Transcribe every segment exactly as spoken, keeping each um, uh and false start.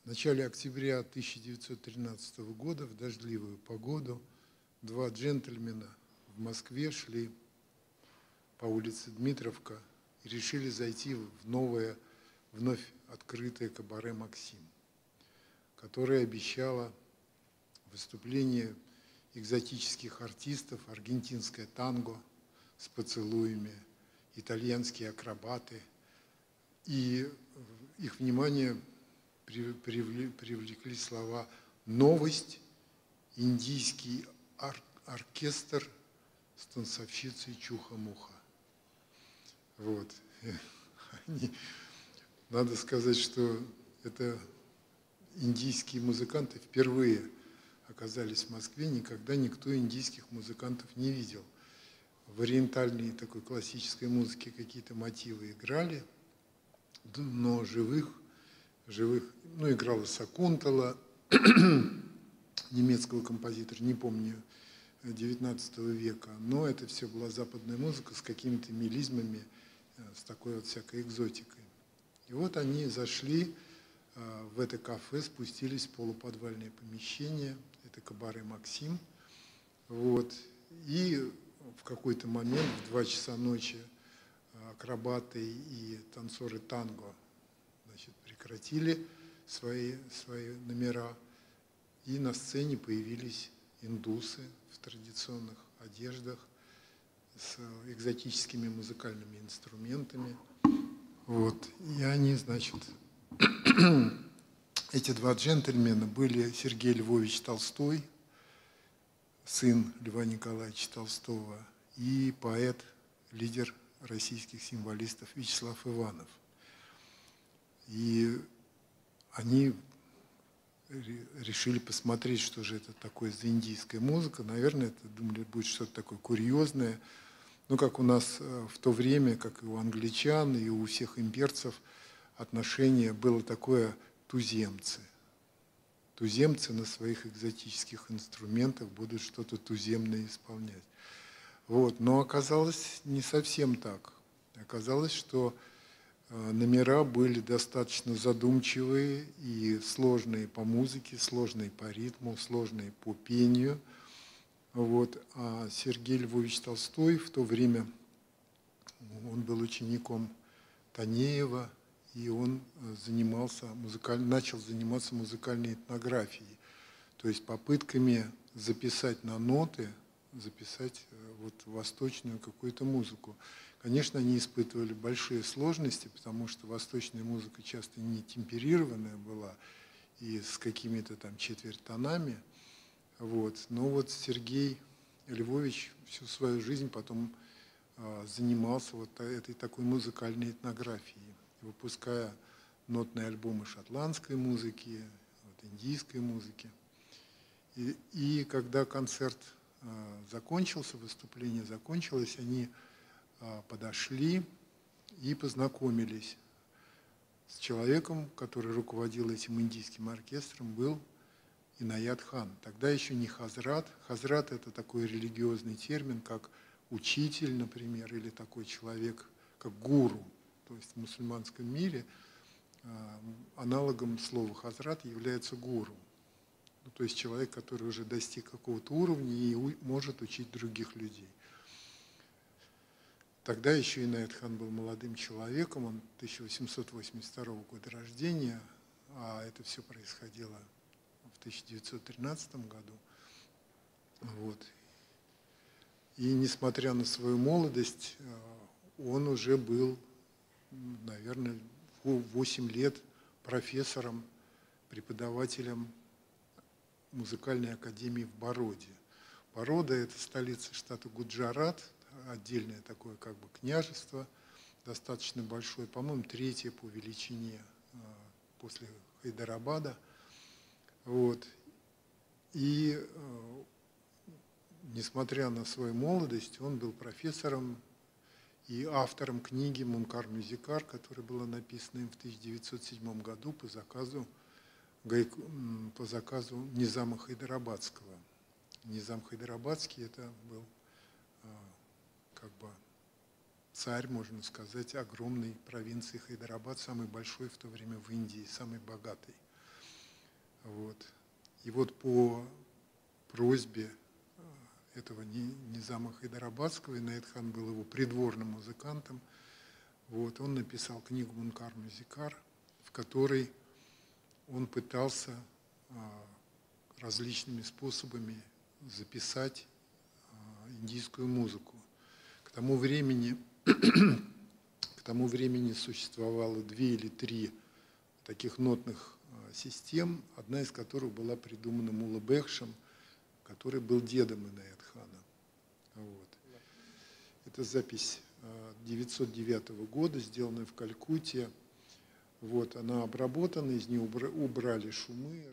В начале октября тысяча девятьсот тринадцатого года в дождливую погоду два джентльмена в Москве шли по улице Дмитровка и решили зайти в новое, вновь открытое кабаре «Максим», которое обещало выступление экзотических артистов, аргентинское танго с поцелуями, итальянские акробаты. И их внимание привлекли слова «новость», «индийский ор оркестр с танцовщицей Чуха-Муха». Вот. Они, надо сказать, что это индийские музыканты впервые оказались в Москве, никогда никто индийских музыкантов не видел. В ориентальной такой классической музыке какие-то мотивы играли, но живых, живых, ну, играла Сакунтала, немецкого композитора, не помню, девятнадцатого века, но это все была западная музыка с какими-то мелизмами, с такой вот всякой экзотикой. И вот они зашли в это кафе, спустились в полуподвальное помещение, это кабаре «Максим». Вот. И в какой-то момент, в два часа ночи, акробаты и танцоры танго, значит, прекратили свои, свои номера, и на сцене появились индусы в традиционных одеждах с экзотическими музыкальными инструментами. Вот. И они, значит, эти два джентльмена были Сергей Львович Толстой, сын Льва Николаевича Толстого, и поэт, лидер российских символистов Вячеслав Иванов. И они решили посмотреть, что же это такое за индийская музыка. Наверное, это, думали, будет что-то такое курьезное. Ну, как у нас в то время, как и у англичан, и у всех имперцев, отношение было такое туземцы. Туземцы на своих экзотических инструментах будут что-то туземное исполнять. Вот. Но оказалось не совсем так. Оказалось, что номера были достаточно задумчивые и сложные по музыке, сложные по ритму, сложные по пению. Вот. А Сергей Львович Толстой в то время, он был учеником Танеева, и он занимался музыкаль... начал заниматься музыкальной этнографией, то есть попытками записать на ноты, записать вот восточную какую-то музыку. Конечно, они испытывали большие сложности, потому что восточная музыка часто не темперированная была и с какими-то там четвертьтонами. Вот. Но вот Сергей Львович всю свою жизнь потом а, занимался вот этой такой музыкальной этнографией, выпуская нотные альбомы шотландской музыки, вот, индийской музыки. И, и когда концерт а, закончился, выступление закончилось, они а, подошли и познакомились с человеком, который руководил этим индийским оркестром, был Инаят хан. Тогда еще не хазрат. Хазрат – это такой религиозный термин, как учитель, например, или такой человек, как гуру. То есть в мусульманском мире э, аналогом слова хазрат является гуру. Ну, то есть человек, который уже достиг какого-то уровня и у, может учить других людей. Тогда еще Инаят хан был молодым человеком, он тысяча восемьсот восемьдесят второго года рождения, а это все происходило в тысяча девятьсот тринадцатом году. Вот. И несмотря на свою молодость, он уже был, наверное, восемь лет профессором, преподавателем музыкальной академии в Бароде. Барода – это столица штата Гуджарат, отдельное такое как бы княжество, достаточно большое, по-моему, третье по величине после Хайдарабада. Вот. И э, несмотря на свою молодость, он был профессором и автором книги «Мункар Мюзикар», которая была написана им в тысяча девятьсот седьмом году по заказу, по заказу Низама Хайдарабадского. Низам Хайдарабадский – это был э, как бы царь, можно сказать, огромной провинции Хайдарабад, самый большой в то время в Индии, самый богатый. Вот. И вот по просьбе этого Низама Хайдарабадского, Инаят хан был его придворным музыкантом, вот, он написал книгу «Мункар Музикар», в которой он пытался различными способами записать индийскую музыку. К тому времени, к тому времени существовало две или три таких нотных систем, одна из которых была придумана Мулла Бехшем, который был дедом Инаят хана. Вот. Это запись девятьсот девятого года, сделанная в Калькутте. Вот, она обработана, из нее убрали шумы.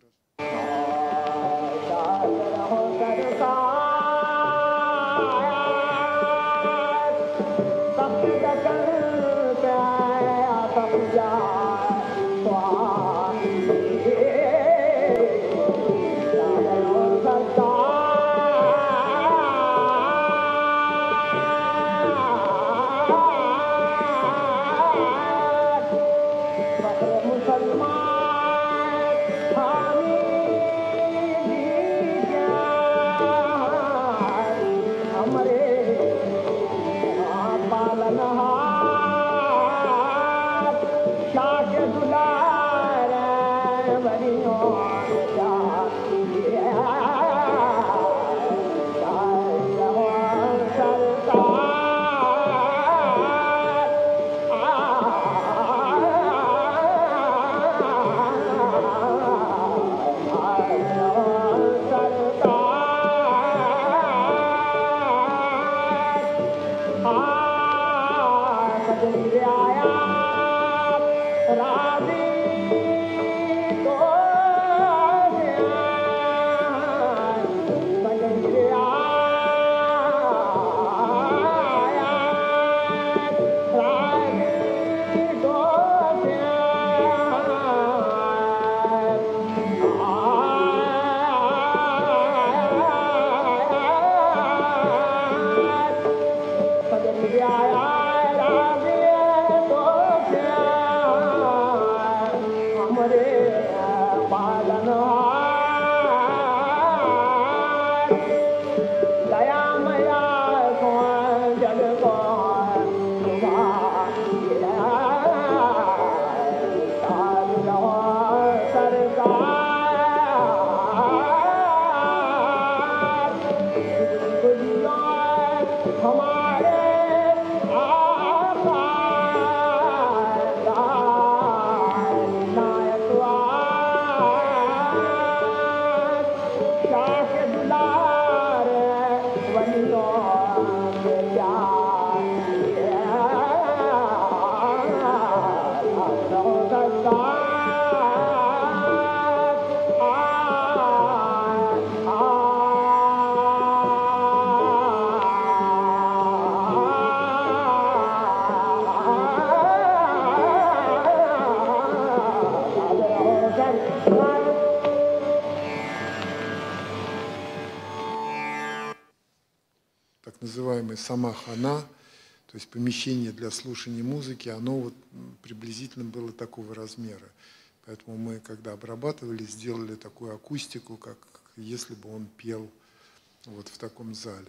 Так называемая сама хана, то есть помещение для слушания музыки, оно вот приблизительно было такого размера. Поэтому мы, когда обрабатывали, сделали такую акустику, как если бы он пел вот в таком зале.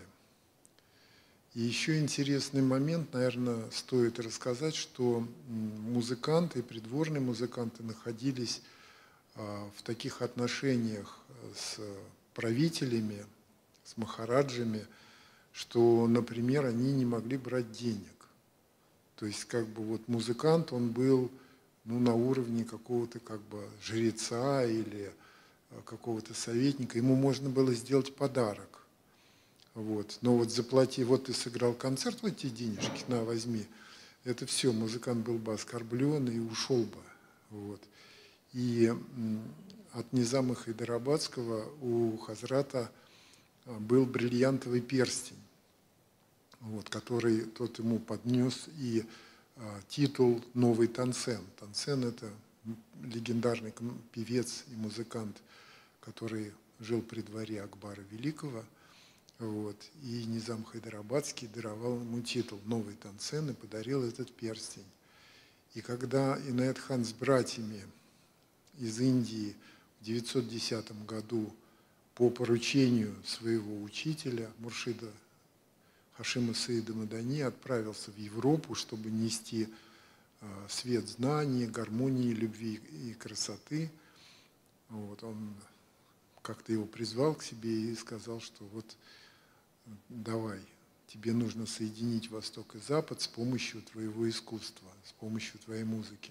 И еще интересный момент, наверное, стоит рассказать, что музыканты, придворные музыканты находились в таких отношениях с правителями, с махараджами, что, например, они не могли брать денег. То есть как бы вот музыкант, он был ну, на уровне какого-то как бы жреца или какого-то советника, ему можно было сделать подарок. Вот. Но вот заплати, вот ты сыграл концерт, вот эти денежки, на, возьми. Это все, музыкант был бы оскорблен и ушел бы. Вот. И от Низама Хайдарабадского у Хазрата был бриллиантовый перстень, вот, который тот ему поднес, и а, титул «Новый Тансен». Тансен – это легендарный певец и музыкант, который жил при дворе Акбара Великого. Вот, и Низам Хайдарабадский даровал ему титул «Новый Тансен» и подарил этот перстень. И когда Инаят хан с братьями из Индии в девятьсот десятом году по поручению своего учителя Муршида Хашима Саида Мадани отправился в Европу, чтобы нести свет знаний, гармонии, любви и красоты. Вот, он как-то его призвал к себе и сказал, что вот давай, тебе нужно соединить Восток и Запад с помощью твоего искусства, с помощью твоей музыки.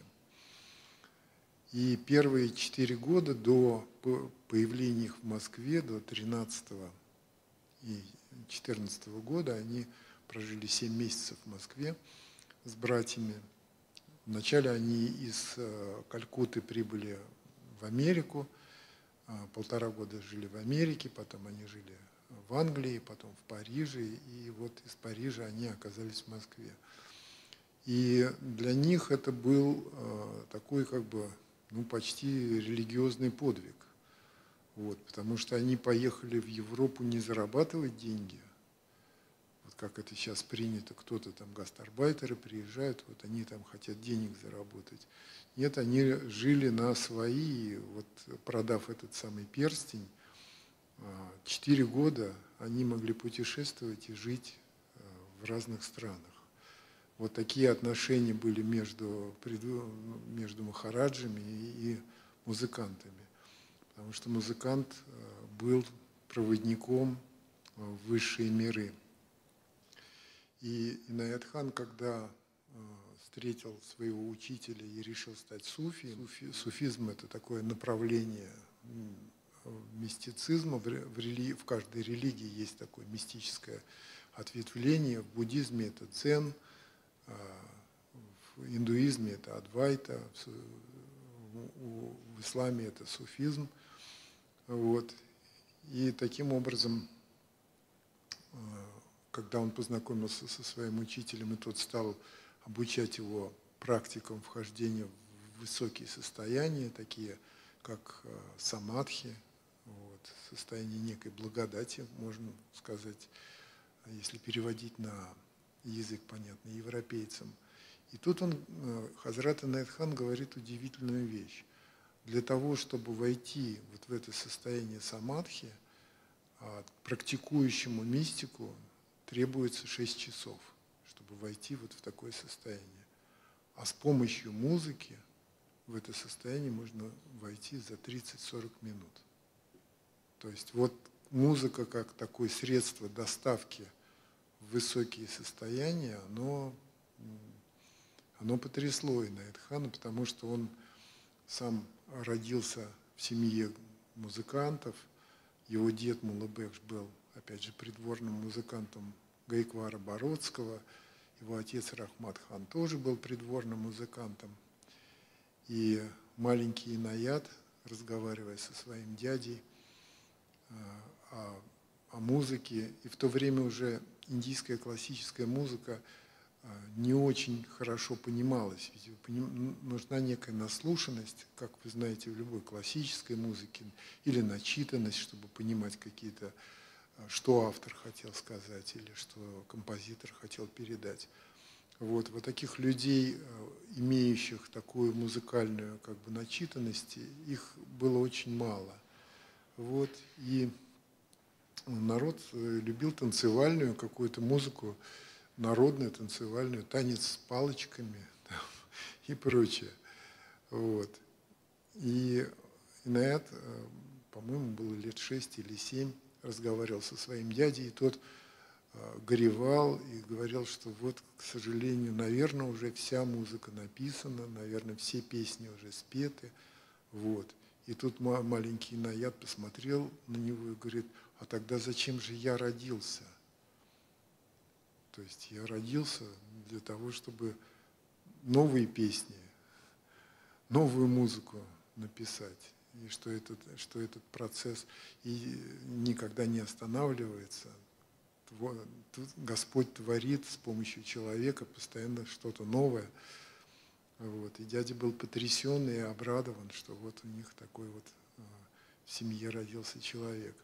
И первые четыре года до появления их в Москве, до тринадцатого и четырнадцатого года, они прожили семь месяцев в Москве с братьями. Вначале они из Калькутты прибыли в Америку, полтора года жили в Америке, потом они жили в Англии, потом в Париже, и вот из Парижа они оказались в Москве. И для них это был такой как бы, ну, почти религиозный подвиг, вот, потому что они поехали в Европу не зарабатывать деньги, вот как это сейчас принято, кто-то там гастарбайтеры приезжают, вот они там хотят денег заработать. Нет, они жили на свои, вот продав этот самый перстень, четыре года они могли путешествовать и жить в разных странах. Вот такие отношения были между, между махараджами и музыкантами, потому что музыкант был проводником в высшие миры. И Инаят хан, когда встретил своего учителя и решил стать суфием, суфи, суфизм – это такое направление мистицизма, в, рели, в каждой религии есть такое мистическое ответвление, в буддизме это дзен, в индуизме это адвайта, в исламе это суфизм. Вот. И таким образом, когда он познакомился со своим учителем, и тот стал обучать его практикам вхождения в высокие состояния, такие как самадхи, вот, состояние некой благодати, можно сказать, если переводить на язык, понятный европейцам. И тут он, Хазрат Инаят хан, говорит удивительную вещь. Для того, чтобы войти вот в это состояние самадхи, практикующему мистику требуется шесть часов, чтобы войти вот в такое состояние. А с помощью музыки в это состояние можно войти за тридцать-сорок минут. То есть вот музыка как такое средство доставки в высокие состояния, оно, оно потрясло Инаят хана, потому что он сам родился в семье музыкантов. Его дед Муллабекш был, опять же, придворным музыкантом Гайквара Бородского. Его отец Рахмат хан тоже был придворным музыкантом. И маленький Инаят, разговаривая со своим дядей о, о музыке, и в то время уже индийская классическая музыка не очень хорошо понималась. Ведь нужна некая наслушанность, как вы знаете, в любой классической музыке, или начитанность, чтобы понимать какие-то, что автор хотел сказать, или что композитор хотел передать. Вот, вот таких людей, имеющих такую музыкальную как бы начитанность, их было очень мало. Вот, и народ любил танцевальную какую-то музыку, народную, танцевальную, танец с палочками там, и прочее. Вот. И Инаят, по-моему, было лет шесть или семь, разговаривал со своим дядей, и тот горевал и говорил, что вот, к сожалению, наверное, уже вся музыка написана, наверное, все песни уже спеты. Вот. И тут маленький Инаят посмотрел на него и говорит: а тогда зачем же я родился? То есть я родился для того, чтобы новые песни, новую музыку написать. И что этот, что этот процесс и никогда не останавливается. Господь творит с помощью человека постоянно что-то новое. Вот. И дядя был потрясен и обрадован, что вот у них такой вот в семье родился человек.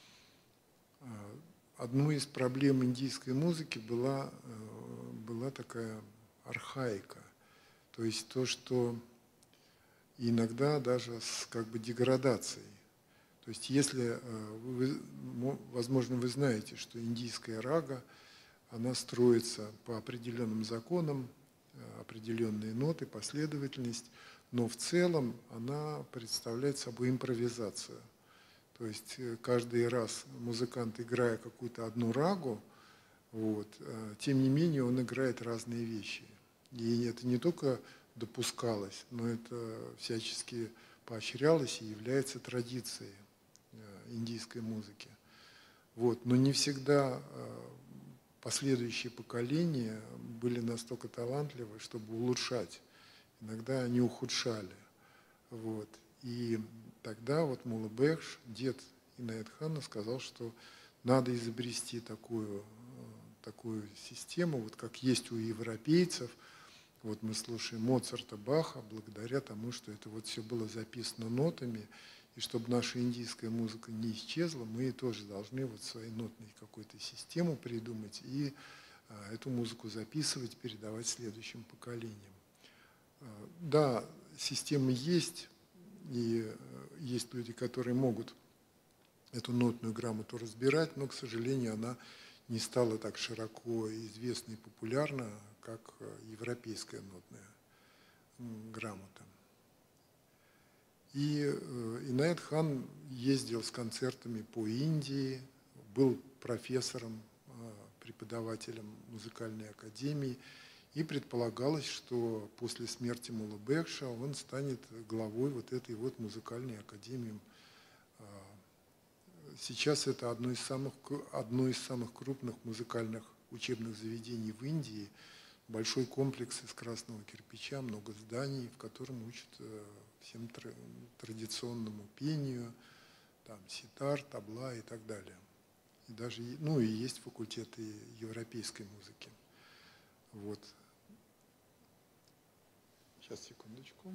Одной из проблем индийской музыки была, была такая архаика. То есть то, что и иногда даже с как бы деградацией. То есть если, вы, возможно, вы знаете, что индийская рага, она строится по определенным законам, определенные ноты, последовательность, но в целом она представляет собой импровизацию. То есть каждый раз музыкант, играя какую-то одну рагу, вот, тем не менее он играет разные вещи. И это не только допускалось, но это всячески поощрялось и является традицией индийской музыки. Вот. Но не всегда последующие поколения были настолько талантливы, чтобы улучшать. Иногда они ухудшали. Вот. И тогда вот Мулла Бекш, дед Инаят Хана, сказал, что надо изобрести такую, такую систему, вот как есть у европейцев. Вот мы слушаем Моцарта, Баха, благодаря тому, что это вот все было записано нотами, и чтобы наша индийская музыка не исчезла, мы тоже должны вот своей нотной какую-то систему придумать и а, эту музыку записывать, передавать следующим поколениям. А, да, системы есть, и есть люди, которые могут эту нотную грамоту разбирать, но, к сожалению, она не стала так широко известна и популярна, как европейская нотная грамота. И Инаят Хан ездил с концертами по Индии, был профессором, преподавателем музыкальной академии, и предполагалось, что после смерти Муллы Бекша он станет главой вот этой вот музыкальной академии. Сейчас это одно из самых, одно из самых крупных музыкальных учебных заведений в Индии. Большой комплекс из красного кирпича, много зданий, в котором учат всем традиционному пению, там ситар, табла и так далее. И даже, ну и есть факультеты европейской музыки. Вот. Сейчас, секундочку.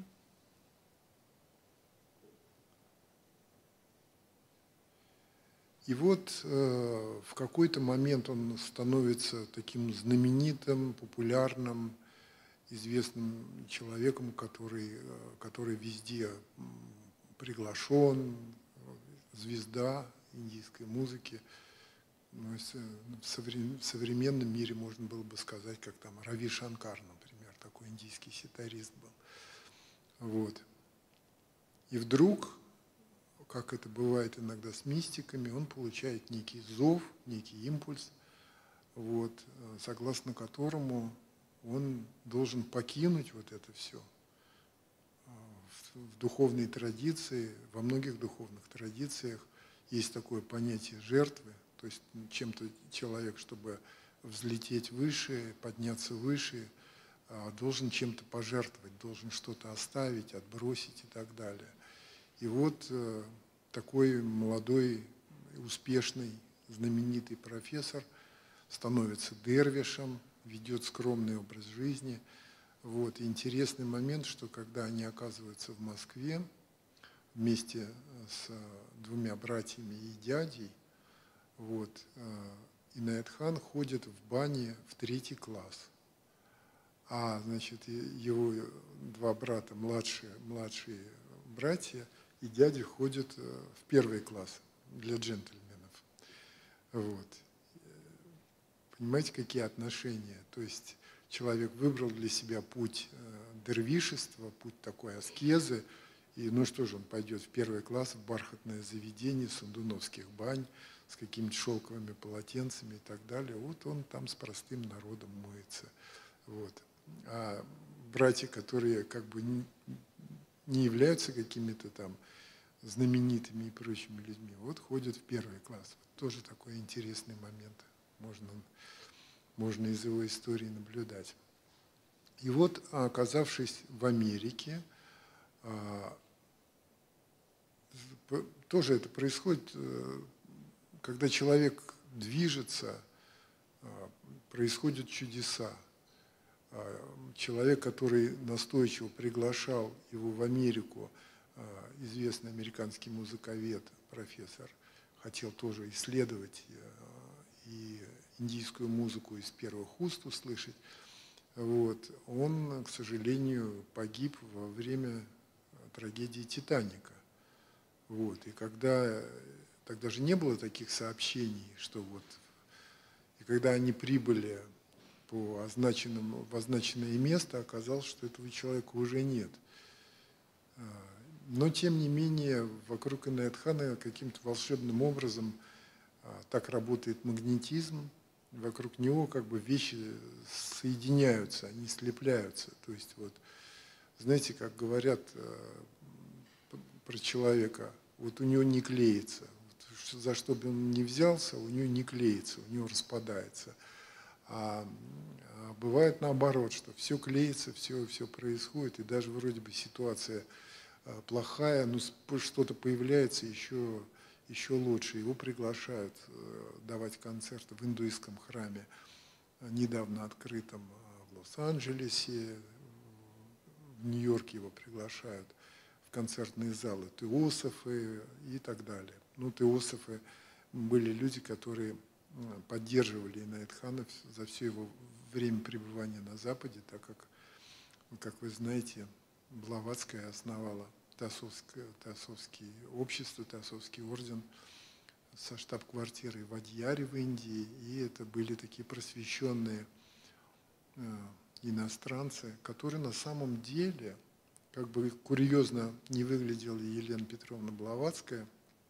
И вот э, в какой-то момент он становится таким знаменитым, популярным, известным человеком, который, который везде приглашен, звезда индийской музыки. Ну, в современном мире можно было бы сказать, как там Рави Шанкар, например, такой индийский ситарист был. Вот. И вдруг, как это бывает иногда с мистиками, он получает некий зов, некий импульс, вот, согласно которому он должен покинуть вот это все. В духовной традиции, во многих духовных традициях есть такое понятие жертвы, то есть чем-то человек, чтобы взлететь выше, подняться выше, должен чем-то пожертвовать, должен что-то оставить, отбросить и так далее. И вот такой молодой, успешный, знаменитый профессор становится дервишем, ведет скромный образ жизни. Вот. И интересный момент, что когда они оказываются в Москве вместе с двумя братьями и дядей, вот, Инаят Хан ходит в бане в третий класс. А, значит, его два брата, младшие, младшие братья и дядя ходят в первый класс для джентльменов. Вот. Понимаете, какие отношения? То есть человек выбрал для себя путь дервишества, путь такой аскезы, и ну что же, он пойдет в первый класс в бархатное заведение сандуновских бань с какими-то шелковыми полотенцами и так далее. Вот он там с простым народом моется. Вот. А братья, которые как бы не являются какими-то там знаменитыми и прочими людьми, вот ходят в первый класс. Вот тоже такой интересный момент. Можно, можно из его истории наблюдать. И вот, оказавшись в Америке, тоже это происходит, когда человек движется, происходят чудеса. Человек, который настойчиво приглашал его в Америку, известный американский музыковед, профессор, хотел тоже исследовать и индийскую музыку из первых уст услышать. Вот. Он, к сожалению, погиб во время трагедии «Титаника». Вот. И когда, тогда же не было таких сообщений, что вот, и когда они прибыли по означенному, в означенное место, оказалось, что этого человека уже нет. Но, тем не менее, вокруг Инаят-хана каким-то волшебным образом так работает магнетизм, вокруг него как бы вещи соединяются, они слепляются. То есть, вот, знаете, как говорят про человека, вот у него не клеится, вот, за что бы он ни взялся, у него не клеится, у него распадается. А, а бывает наоборот, что все клеится, все, все происходит, и даже вроде бы ситуация плохая, но что-то появляется еще, еще лучше. Его приглашают давать концерты в индуистском храме, недавно открытом в Лос-Анджелесе, в Нью-Йорке его приглашают в концертные залы, теософы и так далее. Ну, теософы были люди, которые поддерживали Инаят-хана за все его время пребывания на Западе, так как, как вы знаете, Блаватская основала Теософское, Теософское общество, Теософский орден со штаб-квартирой в Адьяре в Индии, и это были такие просвещенные э, иностранцы, которые на самом деле, как бы курьезно не выглядела Елена Петровна Блаватская,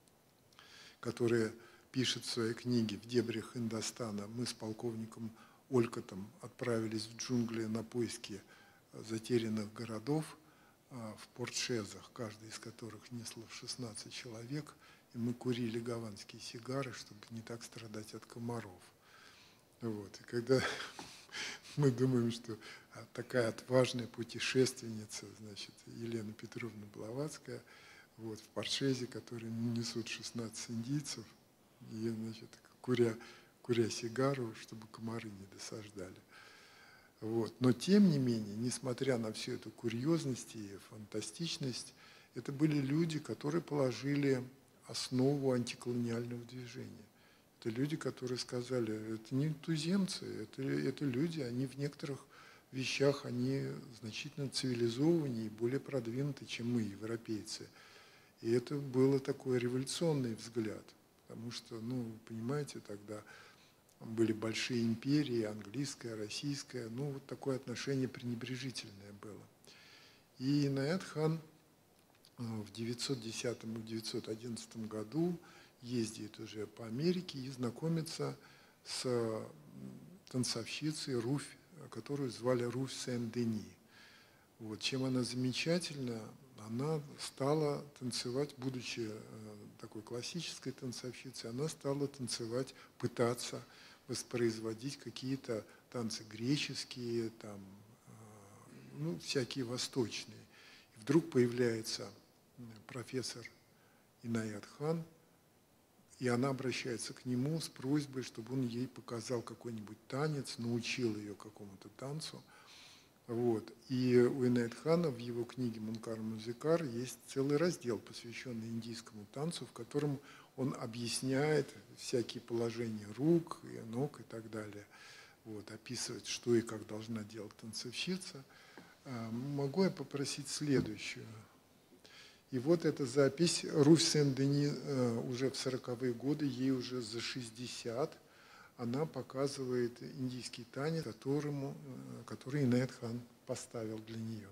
которая пишет в своей книге «В дебрях Индостана» мы с полковником Олькотом отправились в джунгли на поиски затерянных городов в Порт-Шезах, каждый из которых несло шестнадцать человек, и мы курили гаванские сигары, чтобы не так страдать от комаров. Вот. И когда мы думаем, что такая отважная путешественница, значит, Елена Петровна Блаватская, вот, в Порт-Шезе, которые несут шестнадцать индийцев, и, значит, куря, куря сигару, чтобы комары не досаждали. Вот. Но тем не менее, несмотря на всю эту курьезность и фантастичность, это были люди, которые положили основу антиколониального движения. Это люди, которые сказали, это не туземцы, это, это люди, они в некоторых вещах, они значительно цивилизованнее и более продвинуты, чем мы, европейцы. И это было такой революционный взгляд, потому что, ну, понимаете, тогда были большие империи, английская, российская, ну, вот такое отношение пренебрежительное было. И Инаят-хан в девятьсот десятом и девятьсот одиннадцатом году ездит уже по Америке и знакомится с танцовщицей Руфь, которую звали Руфь Сен-Дени. Вот. Чем она замечательна, она стала танцевать, будучи такой классической танцовщицей, она стала танцевать, пытаться воспроизводить какие-то танцы греческие, там, ну, всякие восточные. И вдруг появляется профессор Инаят-хан, и она обращается к нему с просьбой, чтобы он ей показал какой-нибудь танец, научил ее какому-то танцу. Вот. И у Инаят-хана в его книге «Мункар-Музикар» есть целый раздел, посвященный индийскому танцу, в котором он объясняет всякие положения рук, и ног и так далее. Вот. Описывает, что и как должна делать танцовщица. Могу я попросить следующую? И вот эта запись. Руфь Сен-Дени уже в сороковые годы, ей уже за шестьдесят. Она показывает индийский танец, которому, который Инаят-хан поставил для нее.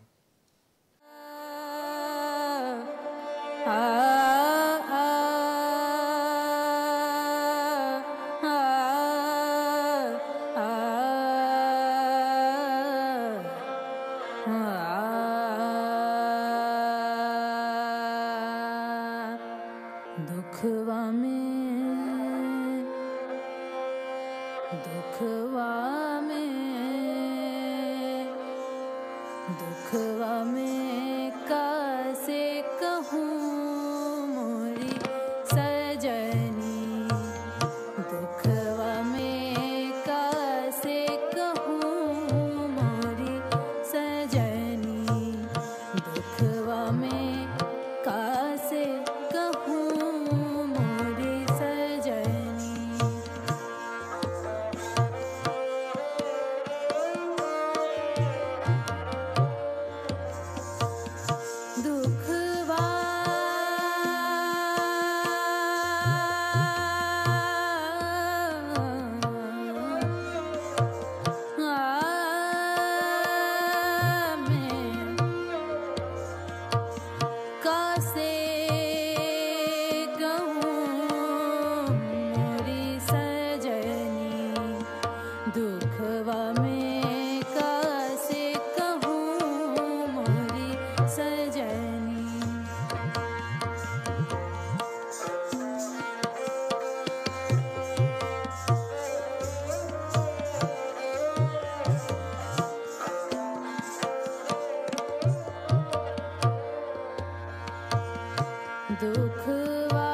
दुखवा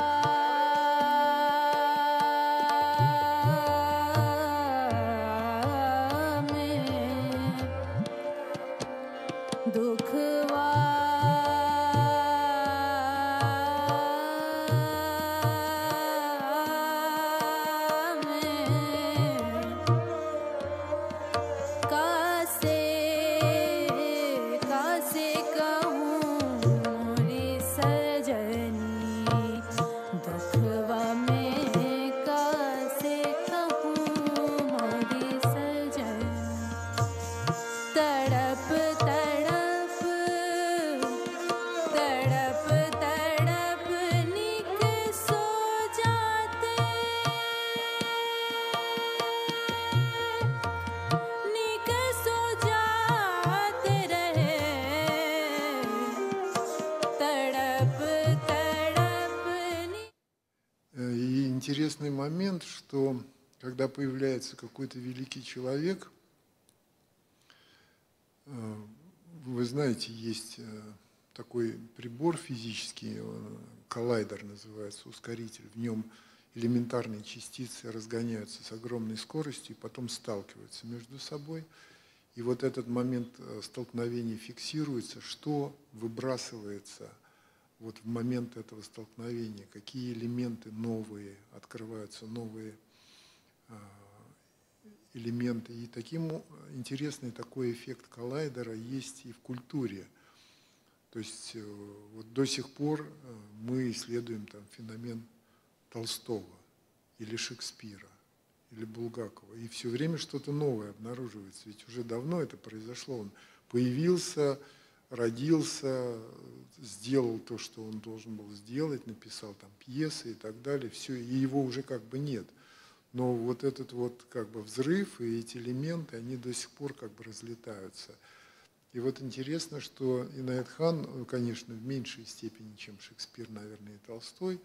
में दुखवा Интересный момент, что когда появляется какой-то великий человек, вы знаете, есть такой прибор физический, коллайдер называется, ускоритель, в нем элементарные частицы разгоняются с огромной скоростью и потом сталкиваются между собой. И вот этот момент столкновения фиксируется, что выбрасывается вот в момент этого столкновения, какие элементы новые, открываются новые элементы. И таким интересный такой эффект коллайдера есть и в культуре. То есть вот до сих пор мы исследуем там феномен Толстого или Шекспира или Булгакова, и все время что-то новое обнаруживается. Ведь уже давно это произошло. Он появился, родился, сделал то, что он должен был сделать, написал там пьесы и так далее, все, и его уже как бы нет. Но вот этот вот как бы взрыв и эти элементы, они до сих пор как бы разлетаются. И вот интересно, что Инаят Хан, конечно, в меньшей степени, чем Шекспир, наверное, и Толстой,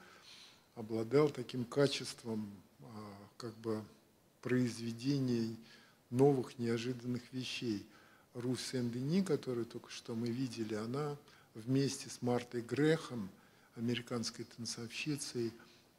обладал таким качеством как бы произведений новых, неожиданных вещей. Руth Сен-Дени, которую только что мы видели, она вместе с Мартой Грехом, американской танцовщицей,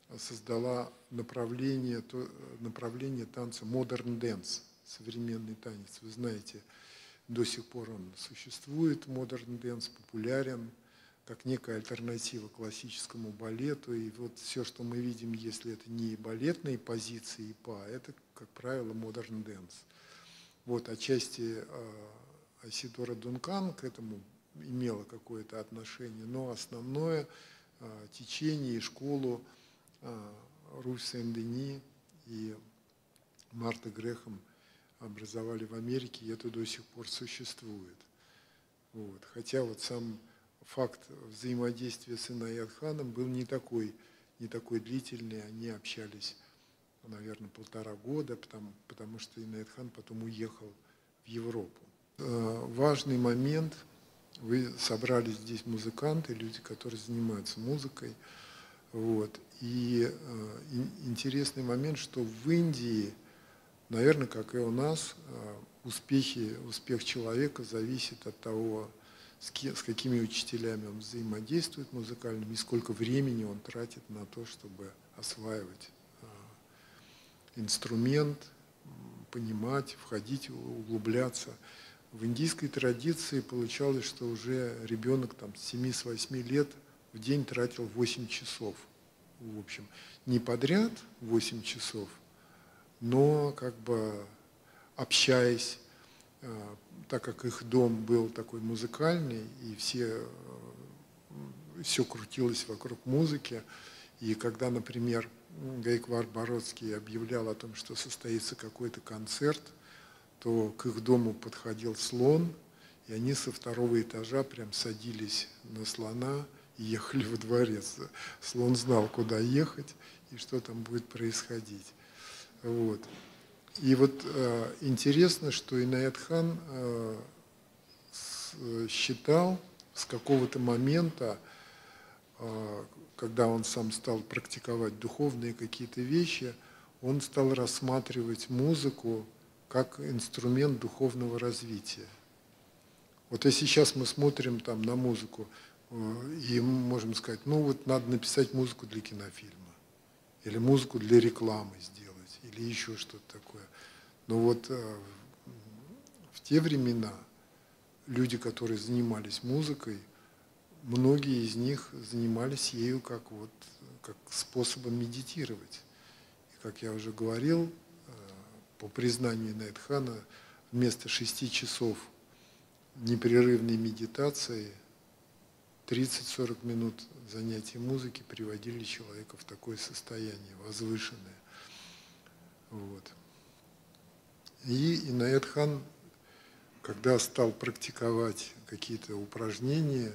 создала направление, то, направление танца Modern Dance, современный танец. Вы знаете, до сих пор он существует, Modern Dance популярен, как некая альтернатива классическому балету. И вот все, что мы видим, если это не балетные позиции ИПА, это, как правило, Modern Dance. Вот, отчасти Айседора Дункан к этому имела какое-то отношение, но основное а, течение и школу а, Руth Сен-Дени и Марта Грехом образовали в Америке, и это до сих пор существует. Вот. Хотя вот сам факт взаимодействия с Инаят Ханом был не такой, не такой длительный, они общались, наверное, полтора года, потому, потому что Инаят Хан потом уехал в Европу. Важный момент, вы собрались здесь музыканты, люди, которые занимаются музыкой, вот, и э, интересный момент, что в Индии, наверное, как и у нас, э, успехи, успех человека зависит от того, с, ки, с какими учителями он взаимодействует музыкальными и сколько времени он тратит на то, чтобы осваивать э, инструмент, понимать, входить, углубляться. В индийской традиции получалось, что уже ребенок там, с семи-восьми лет в день тратил восемь часов. В общем, не подряд восемь часов, но как бы общаясь, так как их дом был такой музыкальный, и все, все крутилось вокруг музыки. И когда, например, Гайквар Бородский объявлял о том, что состоится какой-то концерт, то к их дому подходил слон, и они со второго этажа прям садились на слона и ехали во дворец. Слон знал, куда ехать и что там будет происходить. Вот. И вот э, интересно, что Инаят Хан э, с, считал с какого-то момента, э, когда он сам стал практиковать духовные какие-то вещи, он стал рассматривать музыку как инструмент духовного развития. Вот если сейчас мы смотрим там на музыку, и мы можем сказать, ну вот надо написать музыку для кинофильма, или музыку для рекламы сделать, или еще что-то такое. Но вот в те времена люди, которые занимались музыкой, многие из них занимались ею как, вот, как способом медитировать. И, как я уже говорил, по признанию Инаят Хана, вместо шести часов непрерывной медитации тридцать-сорок минут занятий музыки приводили человека в такое состояние возвышенное. Вот. И Инаят Хан, когда стал практиковать какие-то упражнения,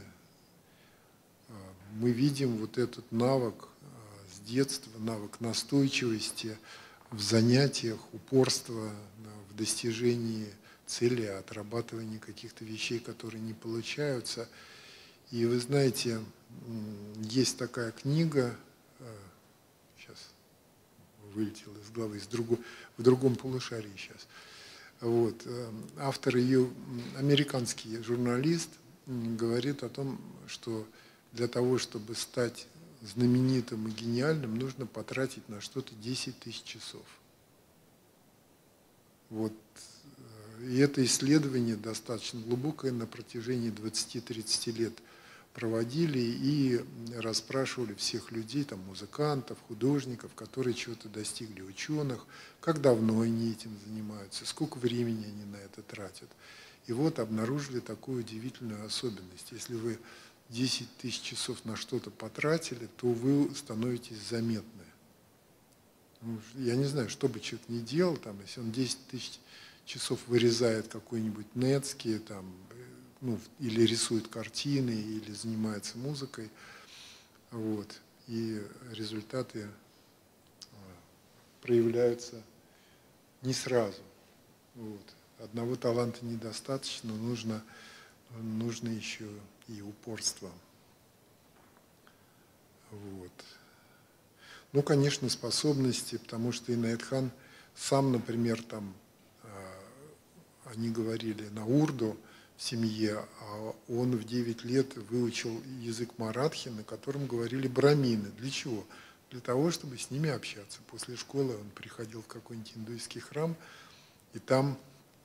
мы видим вот этот навык с детства, навык настойчивости в занятиях, упорства в достижении цели, отрабатывании каких-то вещей, которые не получаются. И вы знаете, есть такая книга, сейчас вылетела из головы, из другого, в другом полушарии сейчас. Вот. Автор ее, американский журналист, говорит о том, что для того, чтобы стать знаменитым и гениальным, нужно потратить на что-то десять тысяч часов. Вот. И это исследование достаточно глубокое, на протяжении двадцати-тридцати лет проводили и расспрашивали всех людей, там, музыкантов, художников, которые чего-то достигли, ученых, как давно они этим занимаются, сколько времени они на это тратят. И вот обнаружили такую удивительную особенность. Если вы десять тысяч часов на что-то потратили, то вы становитесь заметны. Я не знаю, что бы человек ни делал, там, если он десять тысяч часов вырезает какой-нибудь нетский, там, ну, или рисует картины, или занимается музыкой, вот, и результаты проявляются не сразу. Вот. Одного таланта недостаточно, нужно, нужно еще и упорство. Вот. Ну, конечно, способности, потому что Инаят Хан сам, например, там, они говорили на урду в семье, а он в девять лет выучил язык маратхи, на котором говорили брамины. Для чего? Для того, чтобы с ними общаться. После школы он приходил в какой-нибудь индуистский храм, и там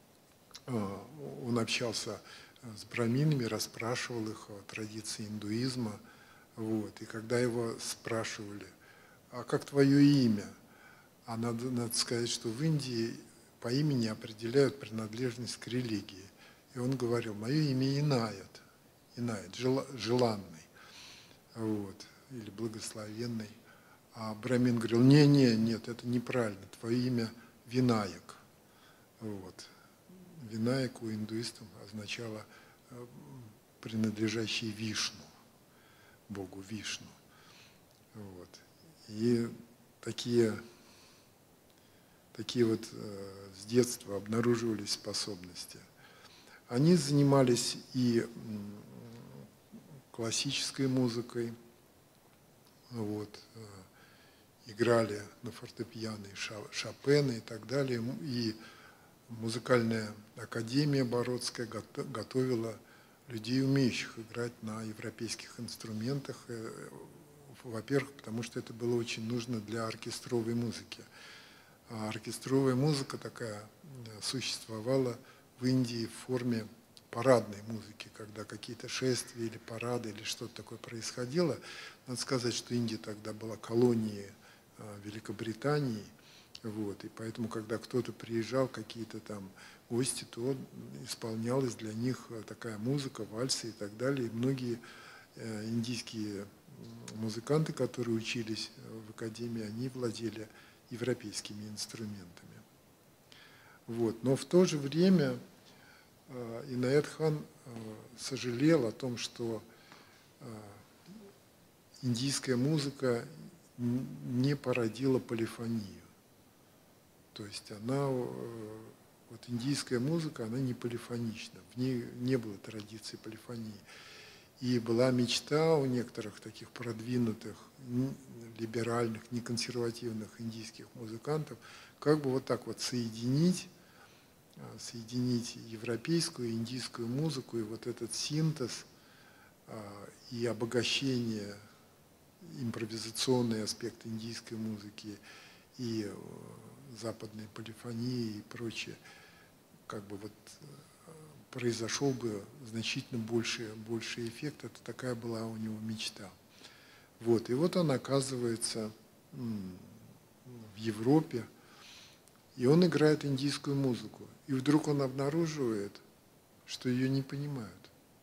он общался с браминами, расспрашивал их о традиции индуизма. Вот. И когда его спрашивали, а как твое имя? А надо, надо сказать, что в Индии по имени определяют принадлежность к религии. И он говорил, мое имя Инаят, Инаят, желанный, вот, или благословенный. А брамин говорил, не-не, нет, это неправильно, твое имя Винаяк. Вот. Винаяк у индуистов означало принадлежащий Вишну, богу Вишну. Вот. И такие, такие вот э, с детства обнаруживались способности. Они занимались и классической музыкой, вот, э, играли на фортепиано и Шопена и так далее. И музыкальная академия Бородская готовила людей, умеющих играть на европейских инструментах. Во-первых, потому что это было очень нужно для оркестровой музыки. А оркестровая музыка такая существовала в Индии в форме парадной музыки, когда какие-то шествия или парады или что-то такое происходило. Надо сказать, что Индия тогда была колонией Великобритании. Вот, и поэтому, когда кто-то приезжал, какие-то там гости, то исполнялась для них такая музыка, вальсы и так далее. И многие э, индийские музыканты, которые учились в академии, они владели европейскими инструментами. Вот. Но в то же время э, Инаят Хан э, сожалел о том, что э, индийская музыка не породила полифонию. То есть она, вот индийская музыка, она не полифонична, в ней не было традиции полифонии. И была мечта у некоторых таких продвинутых, либеральных, неконсервативных индийских музыкантов, как бы вот так вот соединить, соединить европейскую и индийскую музыку, и вот этот синтез и обогащение, импровизационный аспект индийской музыки и западной полифонии и прочее, как бы вот произошел бы значительно больше, больше эффект. Это такая была у него мечта. Вот. И вот он оказывается в Европе, и он играет индийскую музыку. И вдруг он обнаруживает, что ее не понимают.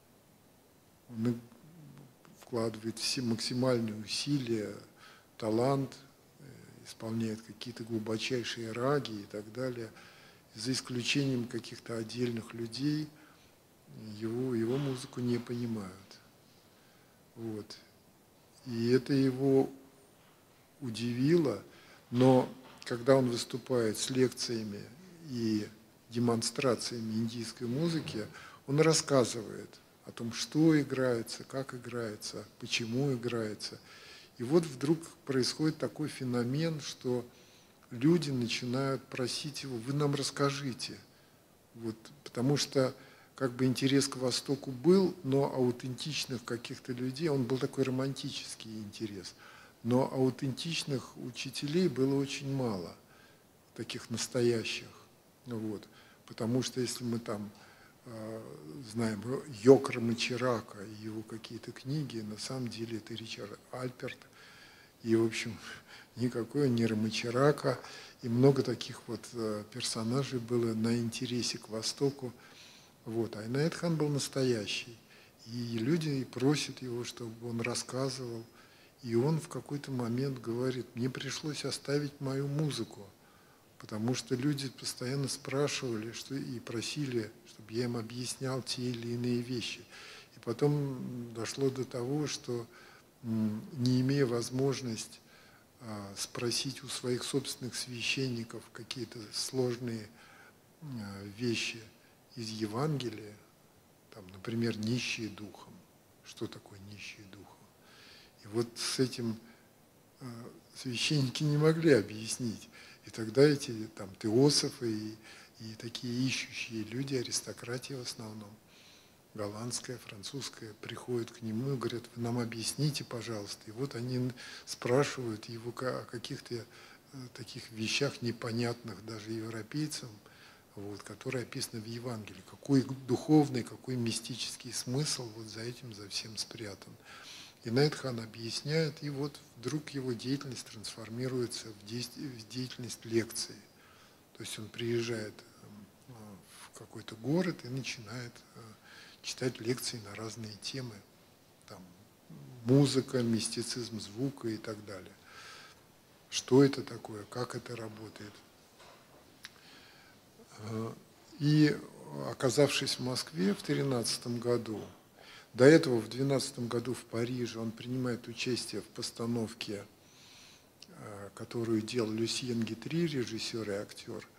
Он вкладывает все максимальные усилия, талант, исполняет какие-то глубочайшие раги и так далее. И за исключением каких-то отдельных людей его, его музыку не понимают. Вот. И это его удивило, но когда он выступает с лекциями и демонстрациями индийской музыки, он рассказывает о том, что играется, как играется, почему играется. И вот вдруг происходит такой феномен, что люди начинают просить его: вы нам расскажите. Вот, потому что как бы интерес к Востоку был, но аутентичных каких-то людей, он был такой романтический интерес, но аутентичных учителей было очень мало, таких настоящих. Вот. Потому что если мы там э, знаем Йок Рамачарака и его какие-то книги, на самом деле это Ричард Альперт, и, в общем, никакой он не Рамачарака, и много таких вот э, персонажей было на интересе к Востоку. Вот. А Инаят Хан был настоящий, и люди просят его, чтобы он рассказывал, и он в какой-то момент говорит: мне пришлось оставить мою музыку, потому что люди постоянно спрашивали что, и просили, чтобы я им объяснял те или иные вещи. И потом дошло до того, что, не имея возможности спросить у своих собственных священников какие-то сложные вещи из Евангелия, там, например, нищие духом. Что такое нищие духом? И вот с этим священники не могли объяснить. И тогда эти там теософы и, и такие ищущие люди, аристократия в основном, голландская, французская, приходят к нему и говорят: вы нам объясните, пожалуйста. И вот они спрашивают его о каких-то таких вещах, непонятных даже европейцам, вот, которые описаны в Евангелии. Какой духовный, какой мистический смысл вот за этим, за всем спрятан. Инаят Хан объясняет, и вот вдруг его деятельность трансформируется в деятельность лекции. То есть он приезжает в какой-то город и начинает читать лекции на разные темы. Там, музыка, мистицизм звука и так далее. Что это такое, как это работает. И, оказавшись в Москве в тринадцатом году, до этого в двенадцатом году в Париже он принимает участие в постановке, которую делал Люсьен Гитри, режиссер и актер.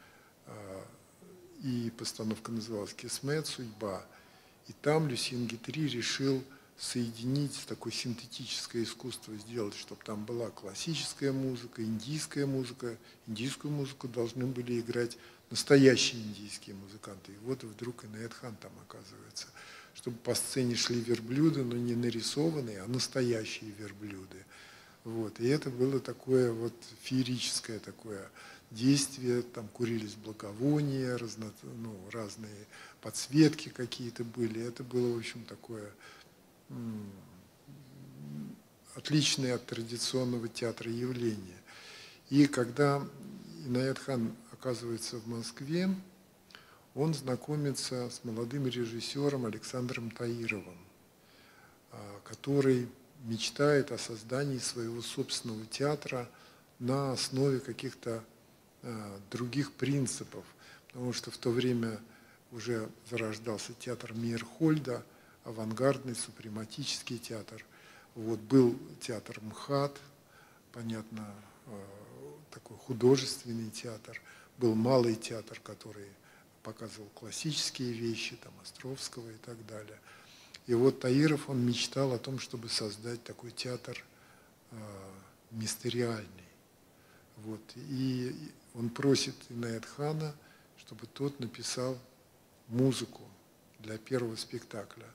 И постановка называлась «Кисмет. Судьба». И там Люсьен Гитри решил соединить такое синтетическое искусство, сделать, чтобы там была классическая музыка, индийская музыка. Индийскую музыку должны были играть настоящие индийские музыканты. И вот вдруг Инаят Хан там оказывается. Чтобы по сцене шли верблюды, но не нарисованные, а настоящие верблюды. Вот. И это было такое вот феерическое такое действие. Там курились благовония, разно, ну, разные подсветки какие-то были. Это было, в общем, такое м- отличное от традиционного театра явление. И когда Инаят Хан оказывается в Москве, он знакомится с молодым режиссером Александром Таировым, который мечтает о создании своего собственного театра на основе каких-то других принципов, потому что в то время уже зарождался театр Мейерхольда, авангардный, супрематический театр. Вот, был театр МХАТ, понятно, такой художественный театр, был малый театр, который показывал классические вещи, там, Островского и так далее. И вот Таиров, он мечтал о том, чтобы создать такой театр э, мистериальный. Вот. И он просит Инаят Хана, чтобы тот написал музыку для первого спектакля.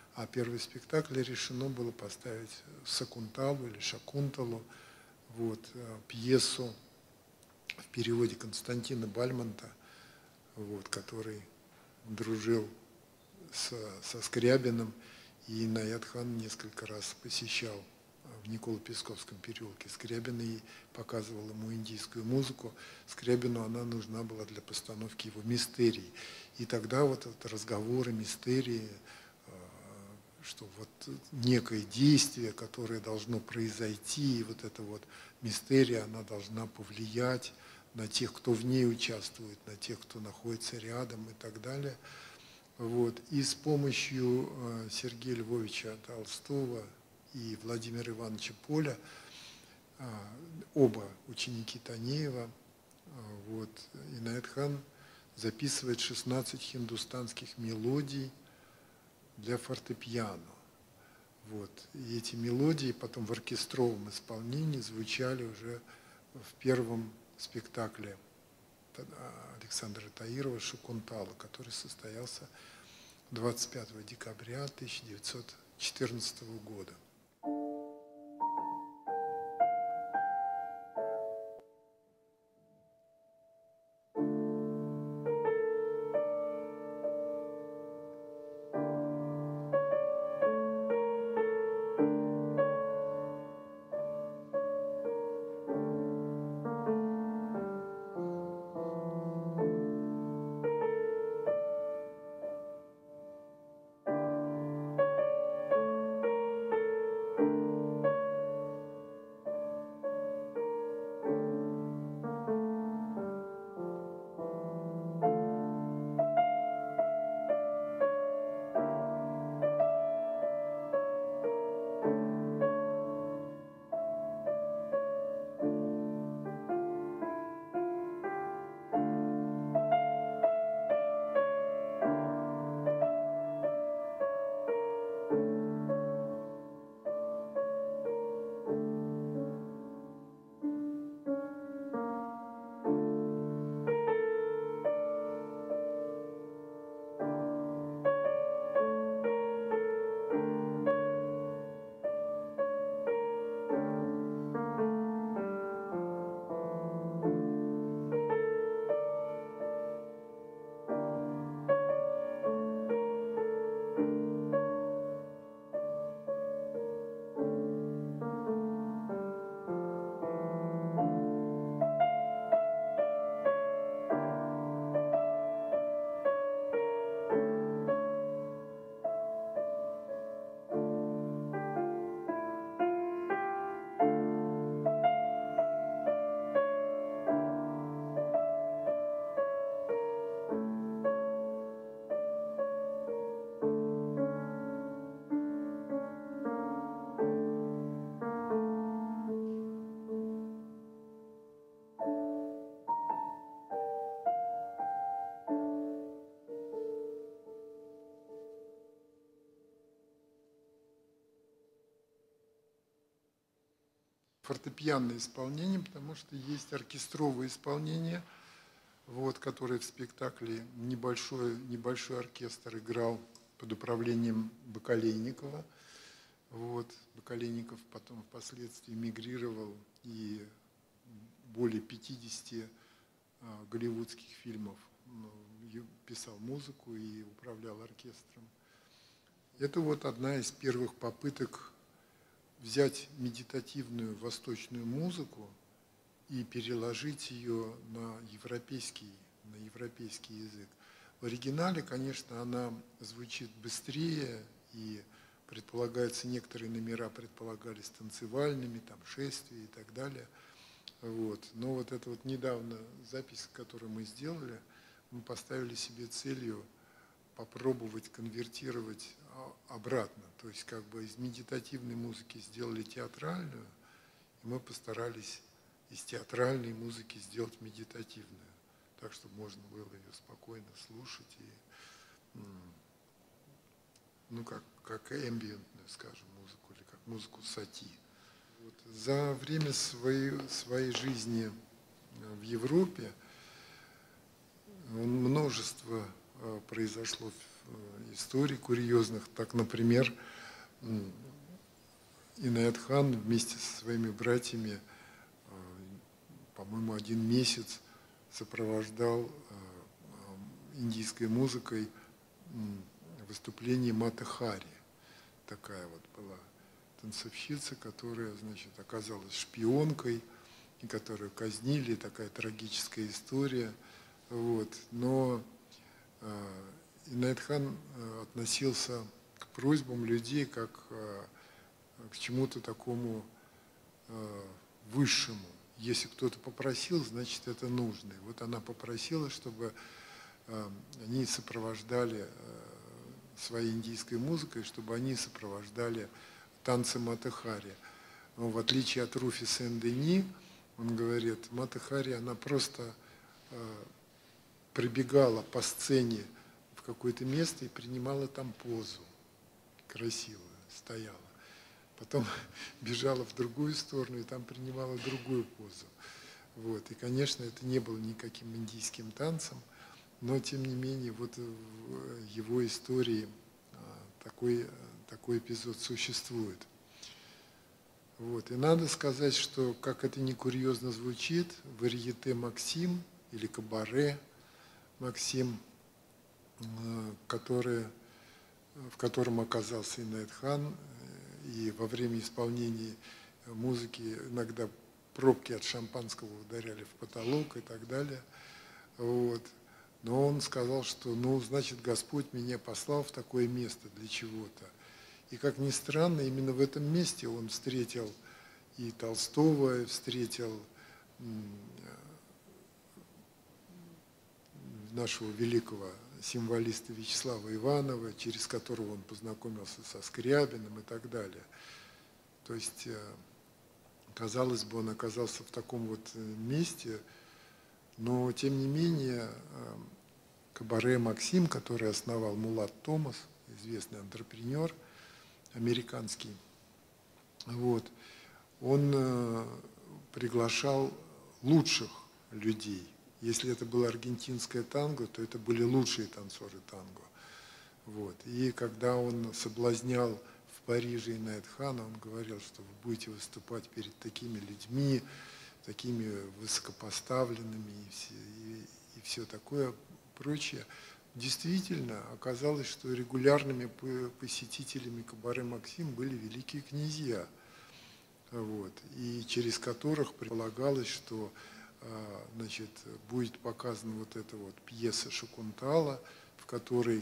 А первый спектакль решено было поставить Сакунталу или Шакунталу, вот, пьесу в переводе Константина Бальмонта, вот, который дружил со, со Скрябиным, и Инаят-хан несколько раз посещал в Николо-Песковском переулке Скрябина и показывал ему индийскую музыку. Скрябину она нужна была для постановки его мистерий. И тогда вот это разговоры, мистерии, что вот некое действие, которое должно произойти, и вот эта вот мистерия, она должна повлиять на тех, кто в ней участвует, на тех, кто находится рядом и так далее. Вот. И с помощью Сергея Львовича Толстого и Владимира Ивановича Поля, оба ученики Танеева, вот, Инаят-хан записывает шестнадцать хиндустанских мелодий для фортепиано. Вот. И эти мелодии потом в оркестровом исполнении звучали уже в первом спектакле Александра Таирова «Шакунтала», который состоялся двадцать пятого декабря тысяча девятьсот четырнадцатого года. Фортепианное исполнение, потому что есть оркестровое исполнение, вот, которое в спектакле небольшой, небольшой оркестр играл под управлением Бакалейникова. Вот. Бакалейников потом впоследствии мигрировал и более пятидесяти а, голливудских фильмов писал музыку и управлял оркестром. Это вот одна из первых попыток взять медитативную восточную музыку и переложить ее на европейский, на европейский язык. В оригинале, конечно, она звучит быстрее, и предполагается, некоторые номера предполагались танцевальными, там шествия и так далее. Вот. Но вот эта вот недавно запись, которую мы сделали, мы поставили себе целью попробовать конвертировать обратно. То есть как бы из медитативной музыки сделали театральную, и мы постарались из театральной музыки сделать медитативную, так, чтобы можно было ее спокойно слушать, и, ну, как, как эмбиентную, скажем, музыку, или как музыку сати. Вот. За время своей, своей жизни в Европе множество произошло историй курьезных. Так, например, Инаят Хан вместе со своими братьями, по-моему, один месяц сопровождал индийской музыкой выступление Маты Хари. Такая вот была танцовщица, которая, значит, оказалась шпионкой, и которую казнили, такая трагическая история. Вот. Но э, Инаят Хан относился к просьбам людей как э, к чему-то такому э, высшему. Если кто-то попросил, значит, это нужно. И вот она попросила, чтобы э, они сопровождали э, своей индийской музыкой, чтобы они сопровождали танцы Маты Хари. Но в отличие от Руфи Сен-Дени, он говорит, Мата Хари, она просто э, прибегала по сцене в какое-то место и принимала там позу красивую, стояла. Потом бежала в другую сторону и там принимала другую позу. Вот. И, конечно, это не было никаким индийским танцем, но, тем не менее, вот в его истории такой, такой эпизод существует. Вот. И надо сказать, что, как это ни курьезно звучит, варьете Максим или кабаре Максим, который, в котором оказался Инаят Хан, и во время исполнения музыки иногда пробки от шампанского ударяли в потолок и так далее. Вот. Но он сказал, что, ну, значит, Господь меня послал в такое место для чего-то. И, как ни странно, именно в этом месте он встретил и Толстого, и встретил нашего великого символиста Вячеслава Иванова, через которого он познакомился со Скрябиным и так далее. То есть, казалось бы, он оказался в таком вот месте, но, тем не менее, кабаре Максим, который основал Мулат Томас, известный антрепренер американский, вот, он приглашал лучших людей. Если это было аргентинское танго, то это были лучшие танцоры танго. Вот. И когда он соблазнял в Париже Инаят Хана, он говорил, что вы будете выступать перед такими людьми, такими высокопоставленными и все, и, и все такое прочее. Действительно, оказалось, что регулярными посетителями кабаре Максим были великие князья, вот, и через которых предполагалось, что значит, будет показана вот эта вот пьеса Шакунтала, в которой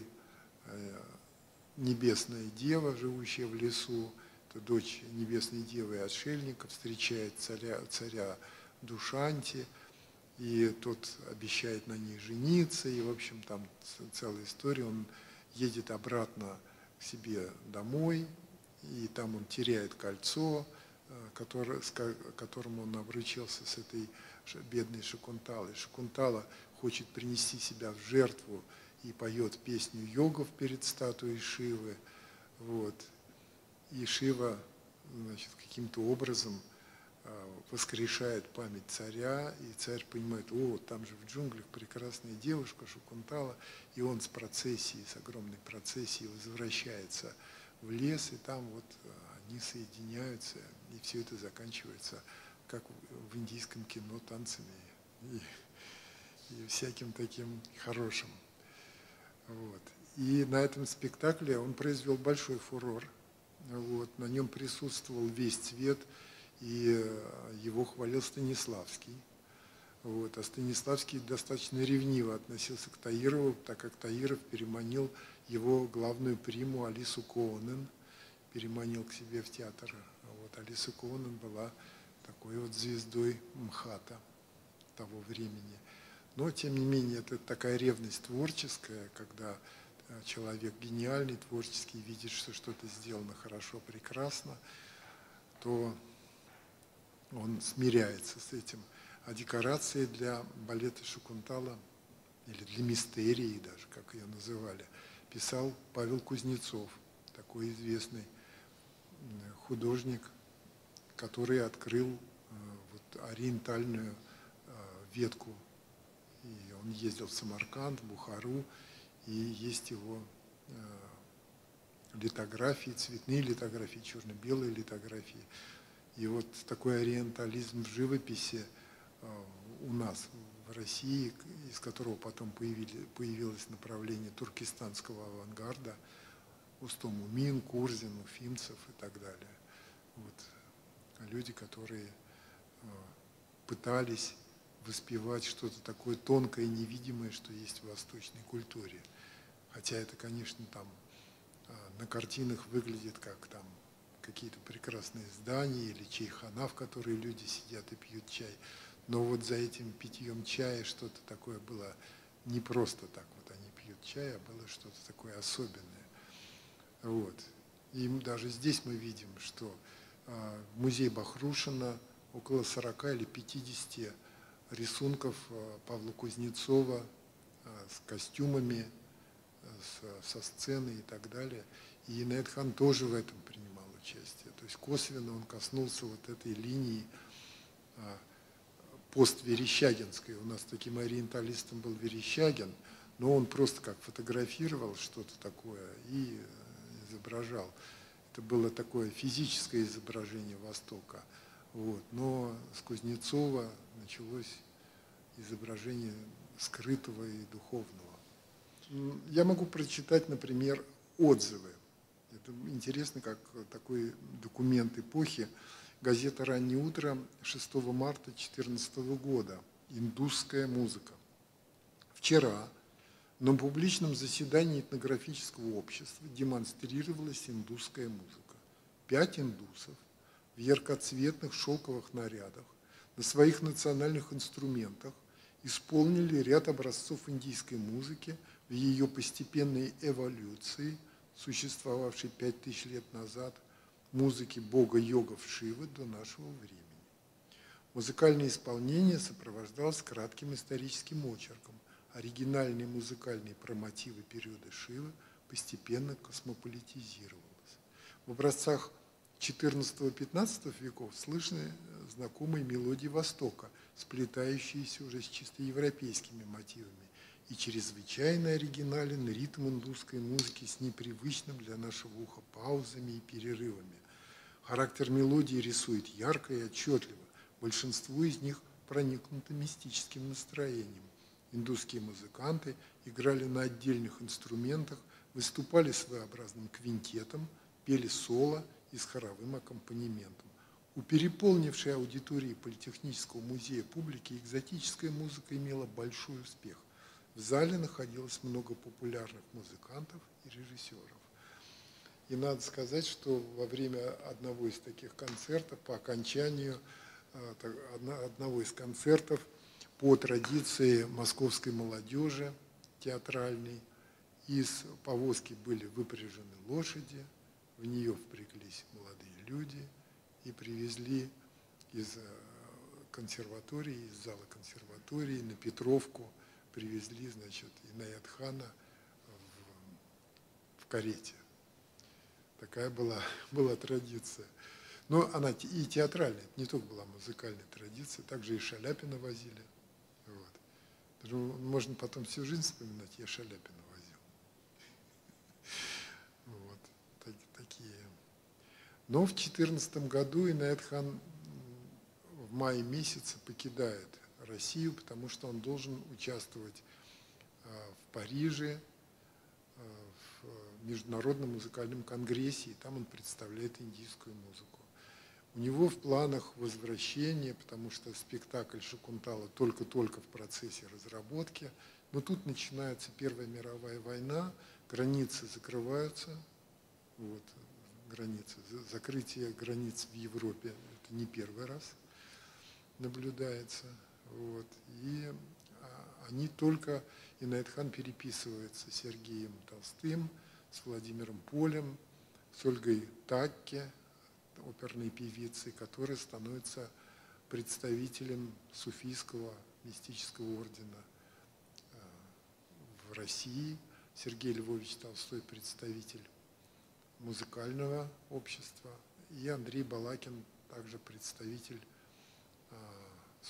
небесная дева, живущая в лесу, это дочь небесной девы и отшельника, встречает царя, царя Душанти, и тот обещает на ней жениться, и, в общем, там целая история. Он едет обратно к себе домой, и там он теряет кольцо, который, с которым он обручился с этой бедной Шакунталой. Шакунтала хочет принести себя в жертву и поет песню йогов перед статуей Шивы. Вот. И Шива, значит, каким-то образом воскрешает память царя, и царь понимает, о, там же в джунглях прекрасная девушка Шакунтала, и он с процессией, с огромной процессией возвращается в лес, и там вот они соединяются, и все это заканчивается, как в индийском кино, танцами и, и всяким таким хорошим. Вот. И на этом спектакле он произвел большой фурор. Вот. На нем присутствовал весь цвет, и его хвалил Станиславский. Вот. А Станиславский достаточно ревниво относился к Таирову, так как Таиров переманил его главную приму Алису Коонен, переманил к себе в театр. Вот. Алиса Коонен была такой вот звездой МХАТа того времени. Но, тем не менее, это такая ревность творческая, когда человек гениальный, творческий, видит, что что-то сделано хорошо, прекрасно, то он смиряется с этим. А декорации для балета Шакунтала, или для мистерии даже, как ее называли, писал Павел Кузнецов, такой известный художник, который открыл вот, ориентальную ветку. И он ездил в Самарканд, в Бухару, и есть его литографии, цветные литографии, черно-белые литографии. И вот такой ориентализм в живописи у нас в России, из которого потом появили, появилось направление туркестанского авангарда, Устом Умин, Курзин, Уфимцев и так далее. Вот. Люди, которые пытались воспевать что-то такое тонкое и невидимое, что есть в восточной культуре. Хотя это, конечно, там на картинах выглядит как там какие-то прекрасные здания или чайхана, в которой люди сидят и пьют чай. Но вот за этим питьем чая что-то такое было не просто так, вот они пьют чай, а было что-то такое особенное. Вот. И даже здесь мы видим, что э, музей Бахрушина около сорока или пятидесяти рисунков э, Павла Кузнецова э, с костюмами, э, с, со сцены и так далее. И Инаят Хан тоже в этом принимал участие. То есть косвенно он коснулся вот этой линии э, пост-верещагинской. У нас таким ориенталистом был Верещагин, но он просто как фотографировал что-то такое и изображал. Это было такое физическое изображение Востока. Вот. Но с Кузнецова началось изображение скрытого и духовного. Я могу прочитать, например, отзывы. Это интересно, как такой документ эпохи. Газета «Раннее утро» шестого марта две тысячи четырнадцатого года. Индусская музыка. Вчера на публичном заседании этнографического общества демонстрировалась индусская музыка. Пять индусов в яркоцветных шелковых нарядах на своих национальных инструментах исполнили ряд образцов индийской музыки в ее постепенной эволюции, существовавшей пять тысяч лет назад, музыки бога йогов Шивы до нашего времени. Музыкальное исполнение сопровождалось кратким историческим очерком. Оригинальные музыкальные промотивы периода Шивы постепенно космополитизировалось. В образцах четырнадцатого-пятнадцатого веков слышны знакомые мелодии Востока, сплетающиеся уже с чисто европейскими мотивами, и чрезвычайно оригинален ритм индусской музыки с непривычным для нашего уха паузами и перерывами. Характер мелодии рисует ярко и отчетливо. Большинство из них проникнуто мистическим настроением. Индусские музыканты играли на отдельных инструментах, выступали своеобразным квинтетом, пели соло и с хоровым аккомпанементом. У переполнившей аудитории Политехнического музея публики экзотическая музыка имела большой успех. В зале находилось много популярных музыкантов и режиссеров. И надо сказать, что во время одного из таких концертов, по окончанию одного из концертов, по традиции московской молодежи театральной, из повозки были выпряжены лошади, в нее впряглись молодые люди и привезли из консерватории, из зала консерватории на Петровку, привезли, значит, Инаят Хана в, в карете. Такая была, была традиция. Но она и театральная, это не только была музыкальная традиция, также и Шаляпина возили. Вот. Можно потом всю жизнь вспоминать, я Шаляпина возил. Вот, так, такие. Но в две тысячи четырнадцатом году Инаят Хан в мае месяце покидает Россию, потому что он должен участвовать в Париже, в Международном музыкальном конгрессе, и там он представляет индийскую музыку. У него в планах возвращение, потому что спектакль Шакунтала только-только в процессе разработки, но тут начинается Первая мировая война, границы закрываются, вот, границы, закрытие границ в Европе это не первый раз наблюдается. Вот. И они только, Инаят Хан переписывается с Сергеем Толстым, с Владимиром Полем, с Ольгой Такке, оперной певицей, которая становится представителем суфийского мистического ордена в России. Сергей Львович Толстой представитель музыкального общества, и Андрей Балакин также представитель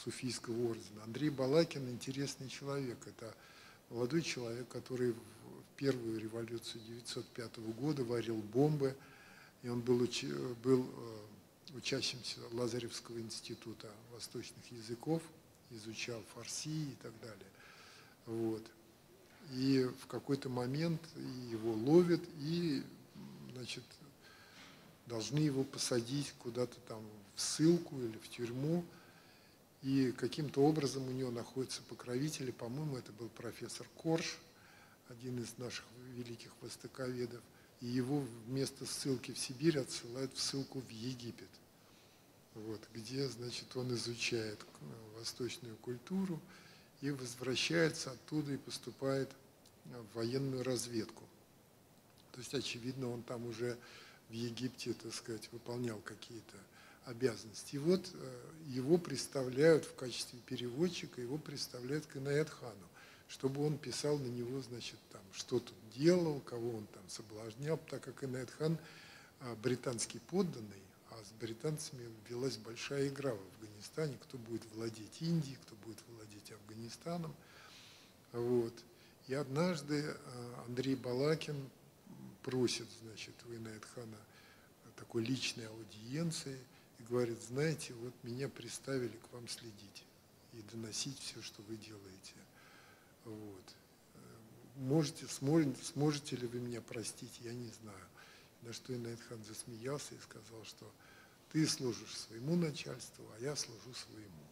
суфийского ордена. Андрей Балакин интересный человек. Это молодой человек, который в первую революцию девятьсот пятого года, варил бомбы, и он был, учи, был учащимся Лазаревского института восточных языков, изучал фарси и так далее. Вот. И в какой-то момент его ловят и, значит, должны его посадить куда-то там в ссылку или в тюрьму. И каким-то образом у него находятся покровители, по-моему, это был профессор Корж, один из наших великих востоковедов, и его вместо ссылки в Сибирь отсылают в ссылку в Египет, вот, где, значит, он изучает восточную культуру и возвращается оттуда и поступает в военную разведку. То есть, очевидно, он там уже в Египте, так сказать, выполнял какие-то обязанности. И вот его представляют в качестве переводчика, его представляют к Инаят-хану, чтобы он писал на него, значит, там, что тут делал, кого он там соблазнял, так как Инаят-хан британский подданный, а с британцами велась большая игра в Афганистане, кто будет владеть Индией, кто будет владеть Афганистаном. Вот. И однажды Андрей Балакин просит, значит, у Инаят-хана такой личной аудиенции и говорит: знаете, вот меня приставили к вам следить и доносить все, что вы делаете. Вот. Можете, сможете, сможете ли вы меня простить, я не знаю. На что Инаят-хан засмеялся и сказал, что ты служишь своему начальству, а я служу своему.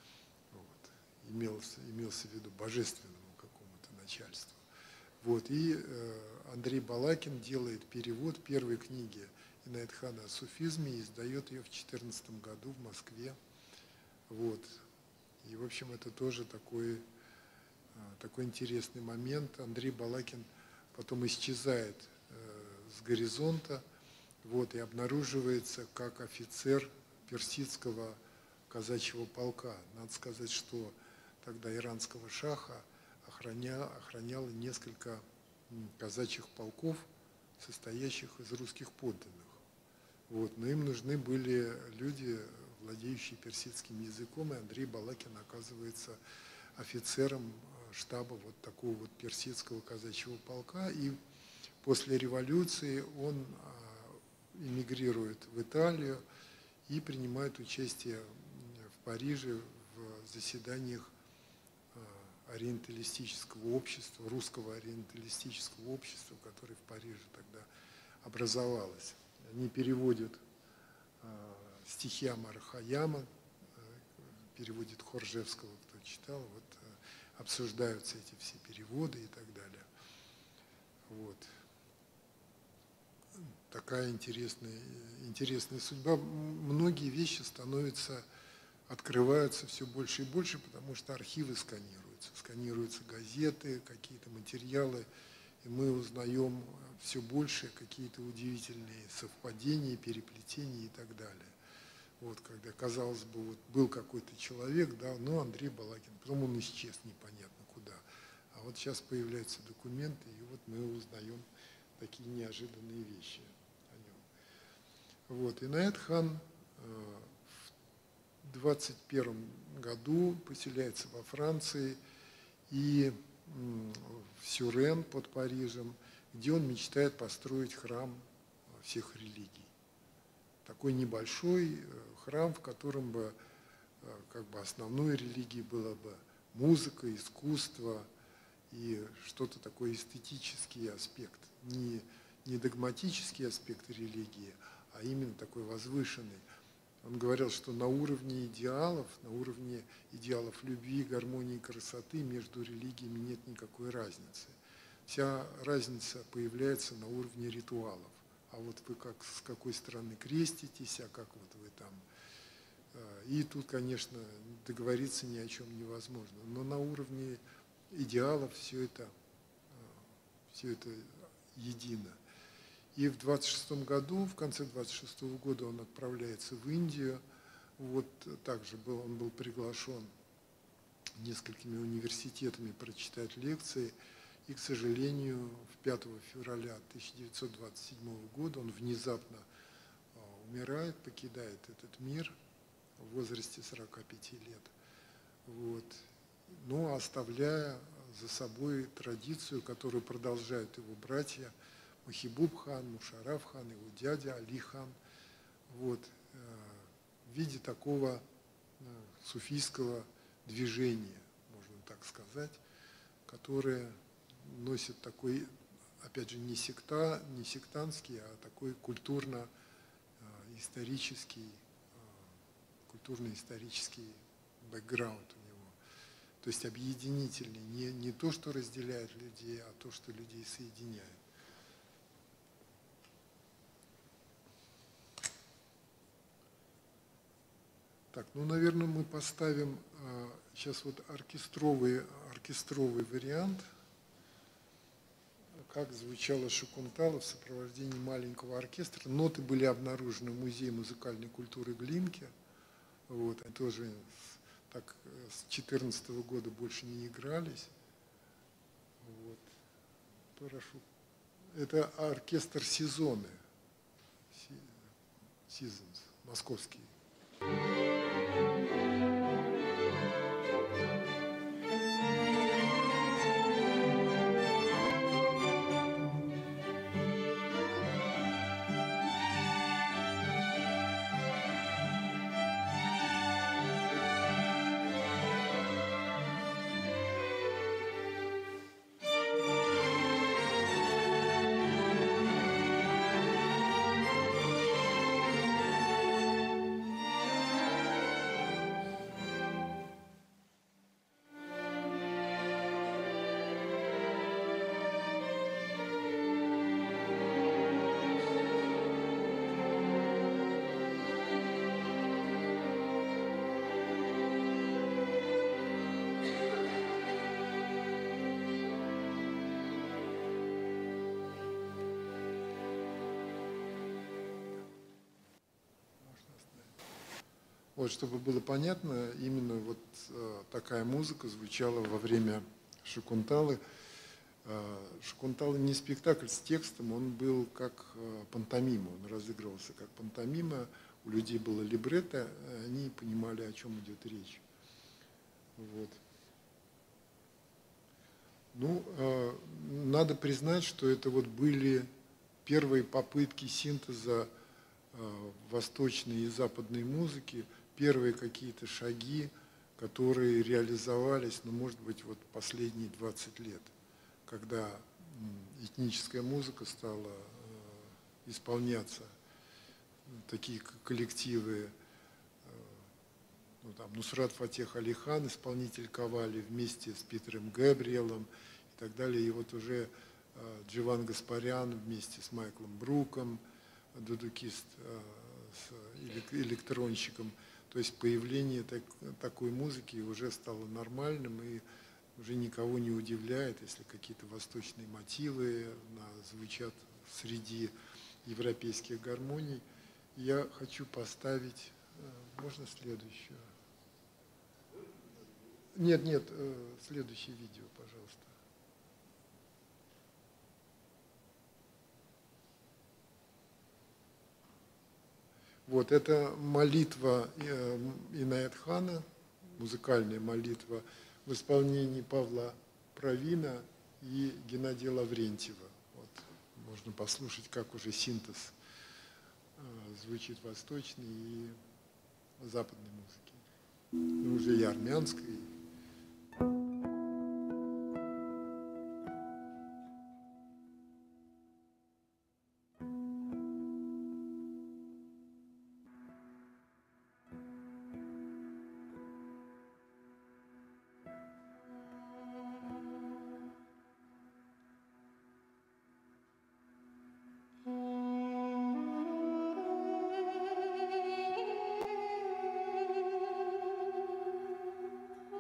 Вот. Имелся, имелся в виду божественному какому-то начальству. Вот. И э, Андрей Балакин делает перевод первой книги Инаят-хана о суфизме и издает ее в две тысячи четырнадцатом году в Москве. Вот. И, в общем, это тоже такой, такой интересный момент. Андрей Балакин потом исчезает э, с горизонта, вот, и обнаруживается как офицер персидского казачьего полка. Надо сказать, что тогда иранского шаха охраня, охраняло несколько казачьих полков, состоящих из русских подданных. Вот. Но им нужны были люди, владеющие персидским языком, и Андрей Балакин оказывается офицером штаба вот такого вот персидского казачьего полка. И после революции он эмигрирует в Италию и принимает участие в Париже в заседаниях ориенталистического общества, русского ориенталистического общества, которое в Париже тогда образовалось. Они переводят стихи Омара Хайяма, переводит Хоржевского, кто читал, вот, обсуждаются эти все переводы и так далее. Вот. Такая интересная, интересная судьба. Многие вещи становятся, открываются все больше и больше, потому что архивы сканируются. Сканируются газеты, какие-то материалы, и мы узнаем все больше какие-то удивительные совпадения, переплетения и так далее. Вот, когда, казалось бы, вот был какой-то человек, да, ну, Андрей Балакин, потом он исчез непонятно куда. А вот сейчас появляются документы, и вот мы узнаем такие неожиданные вещи о нем. Вот, Инаят-хан э, в двадцать первом году поселяется во Франции и э, в Сюрен под Парижем, где он мечтает построить храм всех религий. Такой небольшой храм, в котором бы как бы основной религией была бы музыка, искусство и что-то такой эстетический аспект. Не, не догматический аспект религии, а именно такой возвышенный. Он говорил, что на уровне идеалов, на уровне идеалов любви, гармонии, красоты между религиями нет никакой разницы. Вся разница появляется на уровне ритуалов. А вот вы как, с какой стороны креститесь, а как вот вы там. И тут, конечно, договориться ни о чем невозможно. Но на уровне идеалов все это, все это едино. И в двадцать шестом году, в конце двадцать шестого года он отправляется в Индию. Вот также был, он был приглашен несколькими университетами прочитать лекции. И, к сожалению, пятого февраля тысяча девятьсот двадцать седьмого года он внезапно умирает, покидает этот мир в возрасте сорока пяти лет. Вот. Но оставляя за собой традицию, которую продолжают его братья Махибуб хан, Мушарраф хан, его дядя Али хан. Вот, в виде такого суфийского движения, можно так сказать, которое носит такой, опять же, не секта, не сектантский, а такой культурно-исторический, культурно-исторический бэкграунд у него. То есть объединительный, не, не то, что разделяет людей, а то, что людей соединяет. Так, ну, наверное, мы поставим а, сейчас вот оркестровый, оркестровый вариант, как звучала Шакунтала в сопровождении маленького оркестра. Ноты были обнаружены в Музее музыкальной культуры Глинки. Вот, они тоже так с две тысячи четырнадцатого года больше не игрались. Вот. Прошу. Это оркестр Сезоны, Seasons, московский. Вот, чтобы было понятно, именно вот э, такая музыка звучала во время Шакунталы. Э, Шакунтала не спектакль с текстом, он был как э, пантомима, он разыгрывался как пантомима, у людей было либретто, они понимали, о чем идет речь. Вот. Ну, э, надо признать, что это вот были первые попытки синтеза э, восточной и западной музыки, первые какие-то шаги, которые реализовались, ну, может быть, вот последние двадцать лет, когда этническая музыка стала исполняться, такие коллективы, ну, там, Нусрат Фатех Али хан, исполнитель Кавали, вместе с Питером Гэбриэлом и так далее, и вот уже Дживан Гаспарян вместе с Майклом Бруком, дудукист с электронщиком. То есть появление так, такой музыки уже стало нормальным и уже никого не удивляет, если какие-то восточные мотивы звучат среди европейских гармоний. Я хочу поставить, можно следующую? Нет, нет, следующее видео, пожалуйста. Вот, это молитва Инаят-хана, музыкальная молитва в исполнении Павла Правина и Геннадия Лаврентьева. Вот, можно послушать, как уже синтез звучит восточной и западной музыки, ну, уже и армянской. Thank you.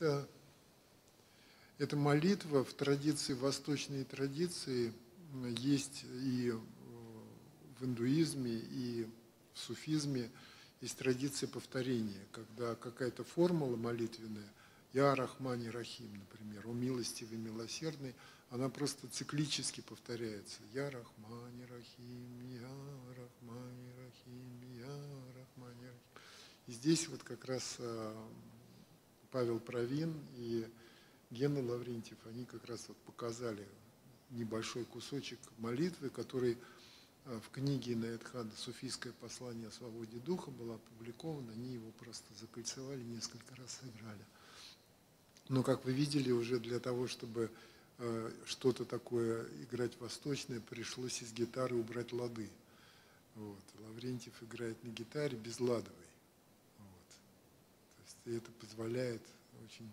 это, это молитва в традиции, восточной традиции, есть и в индуизме, и в суфизме есть традиция повторения, когда какая-то формула молитвенная, «Я Рахмани Рахим», например, «О милостивый, милосердный», она просто циклически повторяется. «Я Рахмани Рахим, Я Рахмани Рахим, Я Рахмани Рахим». И здесь вот как раз Павел Правин и Гена Лаврентьев, они как раз вот показали небольшой кусочек молитвы, который в книге Инайят-Хана «Суфийское послание о свободе духа» было опубликовано, они его просто закольцевали, несколько раз сыграли. Но, как вы видели, уже для того, чтобы э, что-то такое играть восточное, пришлось из гитары убрать лады. Вот. Лаврентьев играет на гитаре безладовой. Вот. То есть это позволяет очень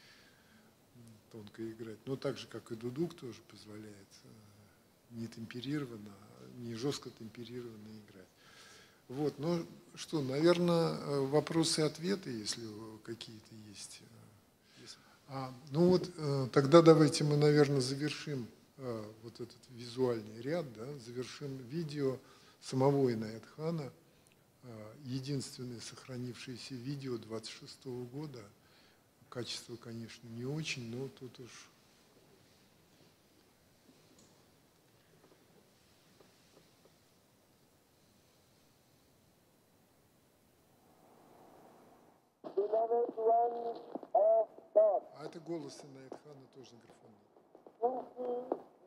тонко играть. Но так же, как и дудук, тоже позволяет не темперированно, не жестко темперированно играть. Вот, ну что, наверное, вопросы и ответы, если какие-то есть. А, ну вот, тогда давайте мы, наверное, завершим вот этот визуальный ряд, да, завершим видео самого Инайят-Хана, единственное сохранившееся видео двадцать шестого года. Качество, конечно, не очень, но тут уж... А это голос Инайят-Хана, тоже графон.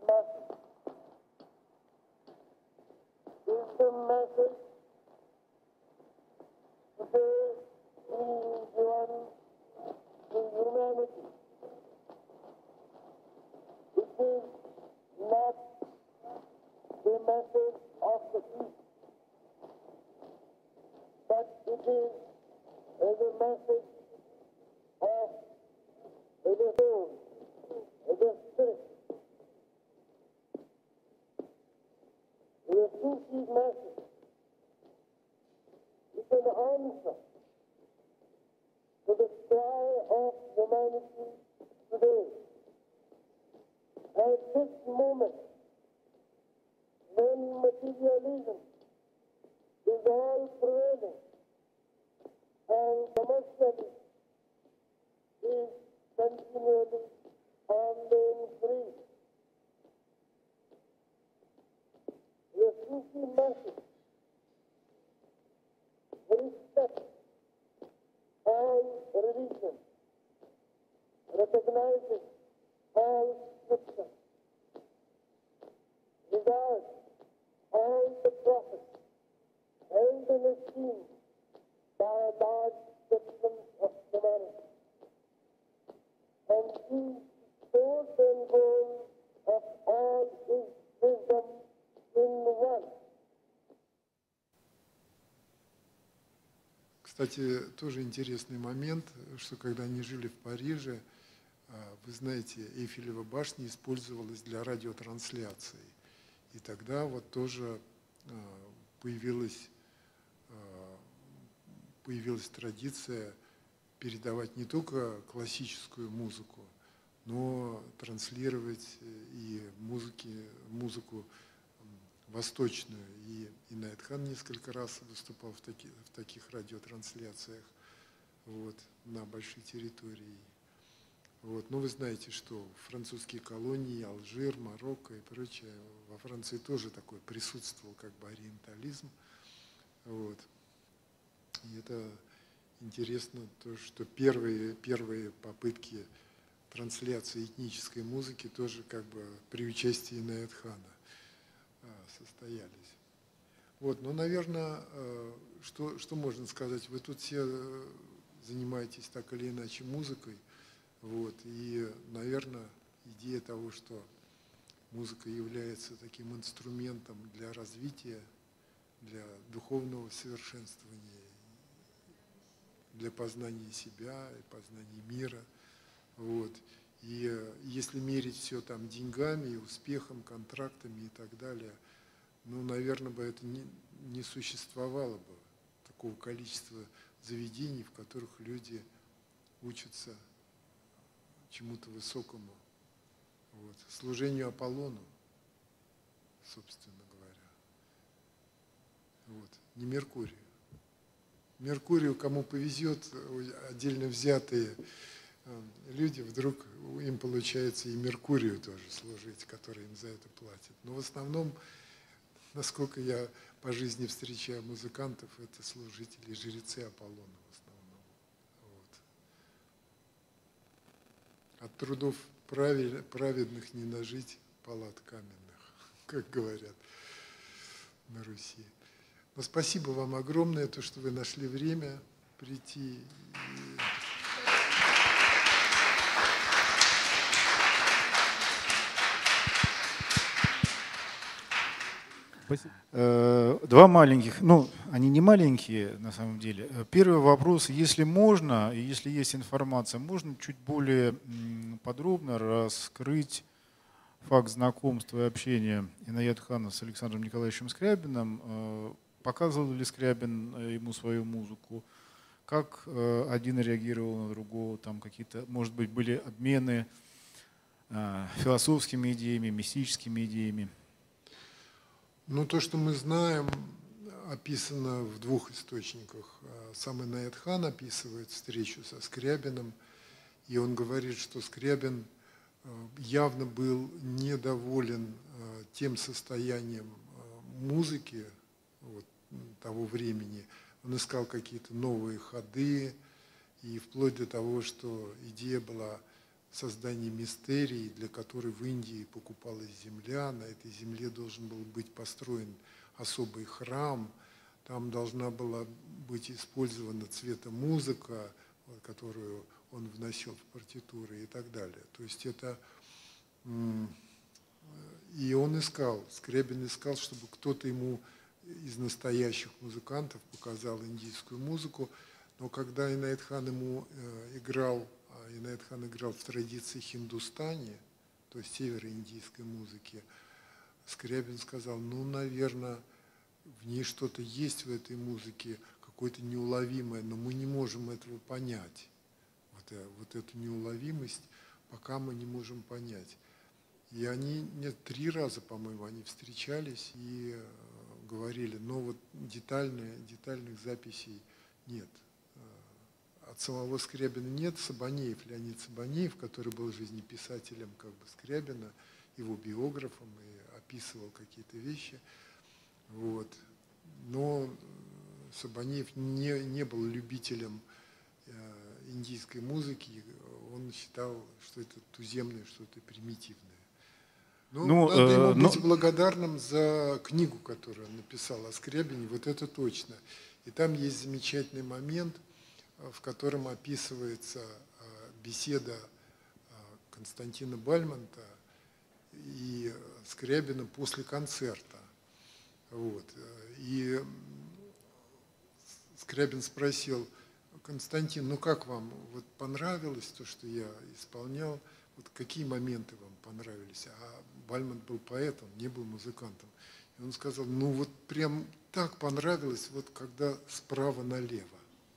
Кстати, тоже интересный момент, что когда они жили в Париже, вы знаете, Эйфелева башня использовалась для радиотрансляции. И тогда вот тоже появилась, появилась традиция передавать не только классическую музыку, но транслировать и музыки, музыку восточную. И Инайят-Хан несколько раз выступал в, таки, в таких радиотрансляциях вот, на большой территории. Вот. Но вы знаете, что французские колонии, Алжир, Марокко и прочее, во Франции тоже такой присутствовал как бы ориентализм. Вот. И это интересно, то, что первые, первые попытки трансляции этнической музыки тоже как бы при участии Инайят-Хана состоялись. Вот, ну, наверное, что, что можно сказать? Вы тут все занимаетесь так или иначе музыкой, вот, и, наверное, идея того, что музыка является таким инструментом для развития, для духовного совершенствования, для познания себя и познания мира, вот. И если мерить все там деньгами, успехом, контрактами и так далее, ну, наверное, бы это не, не существовало бы такого количества заведений, в которых люди учатся чему-то высокому, вот, служению Аполлону, собственно говоря. Вот, не Меркурию. Меркурию, кому повезет, отдельно взятые люди, вдруг им получается и Меркурию тоже служить, который им за это платит. Но в основном, насколько я по жизни встречаю музыкантов, это служители, жрецы Аполлона в основном. Вот. От трудов праведных не нажить палат каменных, как говорят на Руси. Но спасибо вам огромное, то, что вы нашли время прийти. И... Два маленьких, ну, они не маленькие на самом деле. Первый вопрос, если можно, и если есть информация, можно чуть более подробно раскрыть факт знакомства и общения Инаят Хана с Александром Николаевичем Скрябиным? Показывал ли Скрябин ему свою музыку? Как один реагировал на другого? Там какие-то, может быть, были обмены философскими идеями, мистическими идеями? Ну, то, что мы знаем, описано в двух источниках. Сам Инаят Хан описывает встречу со Скрябиным, и он говорит, что Скрябин явно был недоволен тем состоянием музыки вот, того времени. Он искал какие-то новые ходы, и вплоть до того, что идея была создание мистерии, для которой в Индии покупалась земля. На этой земле должен был быть построен особый храм. Там должна была быть использована цветомузыка, которую он вносил в партитуры и так далее. То есть это... И он искал, Скрябин искал, чтобы кто-то ему из настоящих музыкантов показал индийскую музыку. Но когда Инаят Хан ему играл, Инаят Хан играл в традиции Хиндустани, то есть североиндийской музыки, Скрябин сказал, ну, наверное, в ней что-то есть в этой музыке, какое-то неуловимое, но мы не можем этого понять. Вот, вот эту неуловимость пока мы не можем понять. И они, нет, три раза, по-моему, они встречались и говорили, но вот детальные, детальных записей нет. От самого Скрябина нет. Сабанеев, Леонид Сабанеев, который был жизнеписателем как бы Скрябина, его биографом и описывал какие-то вещи. Вот. Но Сабанеев не, не был любителем э, индийской музыки. Он считал, что это туземное, что-то примитивное. Но ну, надо ему э, быть но... благодарным за книгу, которую он написал о Скрябине, вот это точно. И там есть замечательный момент, в котором описывается беседа Константина Бальмонта и Скрябина после концерта. Вот. И Скрябин спросил, Константин, ну как вам, вот понравилось то, что я исполнял, вот какие моменты вам понравились? А Бальмонт был поэтом, не был музыкантом. И он сказал, ну вот прям так понравилось, вот когда справа налево.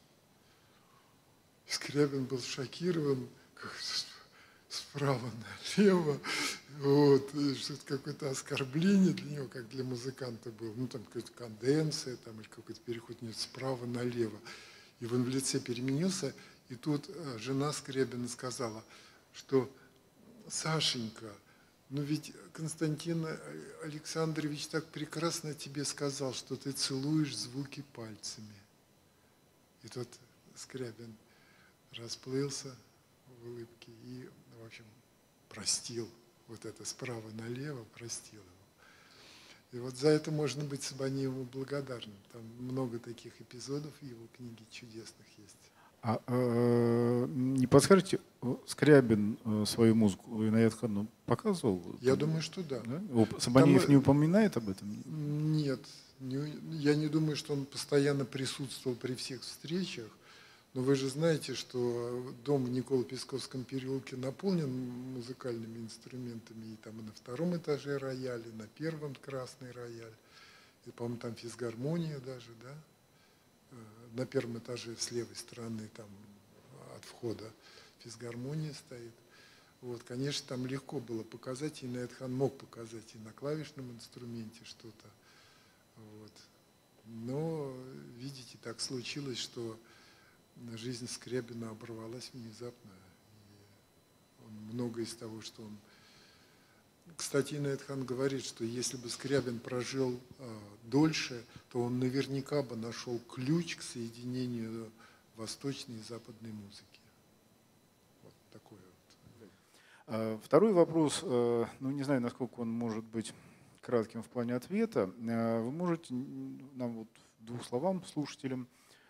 Скрябин был шокирован, как справа налево, вот, что-то какое-то оскорбление для него, как для музыканта было, ну там какая-то конденсия, там, или какой-то переход нет, справа налево. И он в лице переменился, и тут жена Скрябина сказала, что Сашенька, ну ведь Константин Александрович так прекрасно тебе сказал, что ты целуешь звуки пальцами. И тут Скрябин расплылся в улыбке и, в общем, простил вот это справа налево, простил его. И вот за это можно быть Сабанееву благодарным. Там много таких эпизодов в его книге чудесных есть. А э, не подскажете, Скрябин свою музыку Инаят Хану показывал? Я думаю, что да. да? Сабанеев Там, не упоминает об этом? Нет. Не, я не думаю, что он постоянно присутствовал при всех встречах. Но вы же знаете, что дом в Николо-Песковском переулке наполнен музыкальными инструментами. И там и на втором этаже рояль, и на первом красный рояль. И, по-моему, там физгармония даже, да? На первом этаже с левой стороны там от входа физгармония стоит. Вот, конечно, там легко было показать, и Инаятхан мог показать и на клавишном инструменте что-то. Вот. Но, видите, так случилось, что жизнь Скрябина оборвалась внезапно. И он, много из того, что он... Кстати, Инаятхан говорит, что если бы Скрябин прожил э, дольше, то он наверняка бы нашел ключ к соединению восточной и западной музыки. Вот такое вот. Второй вопрос, ну не знаю, насколько он может быть кратким в плане ответа. Вы можете нам вот в двух словам слушателям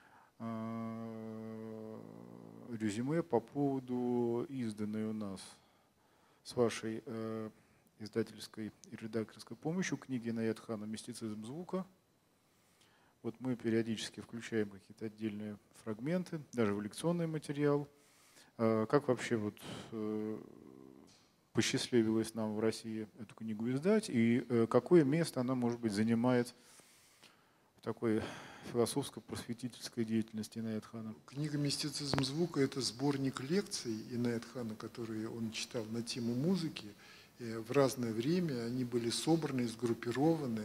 резюме по поводу изданной у нас с вашей издательской и редакторской помощью книги Инаятхана «Мистицизм звука». Вот мы периодически включаем какие-то отдельные фрагменты, даже в лекционный материал. Как вообще вот посчастливилось нам в России эту книгу издать, и какое место она, может быть, занимает в такой философско-просветительской деятельности Инаятхана? Книга «Мистицизм звука» — это сборник лекций Инаятхана, которые он читал на тему музыки. И в разное время они были собраны, сгруппированы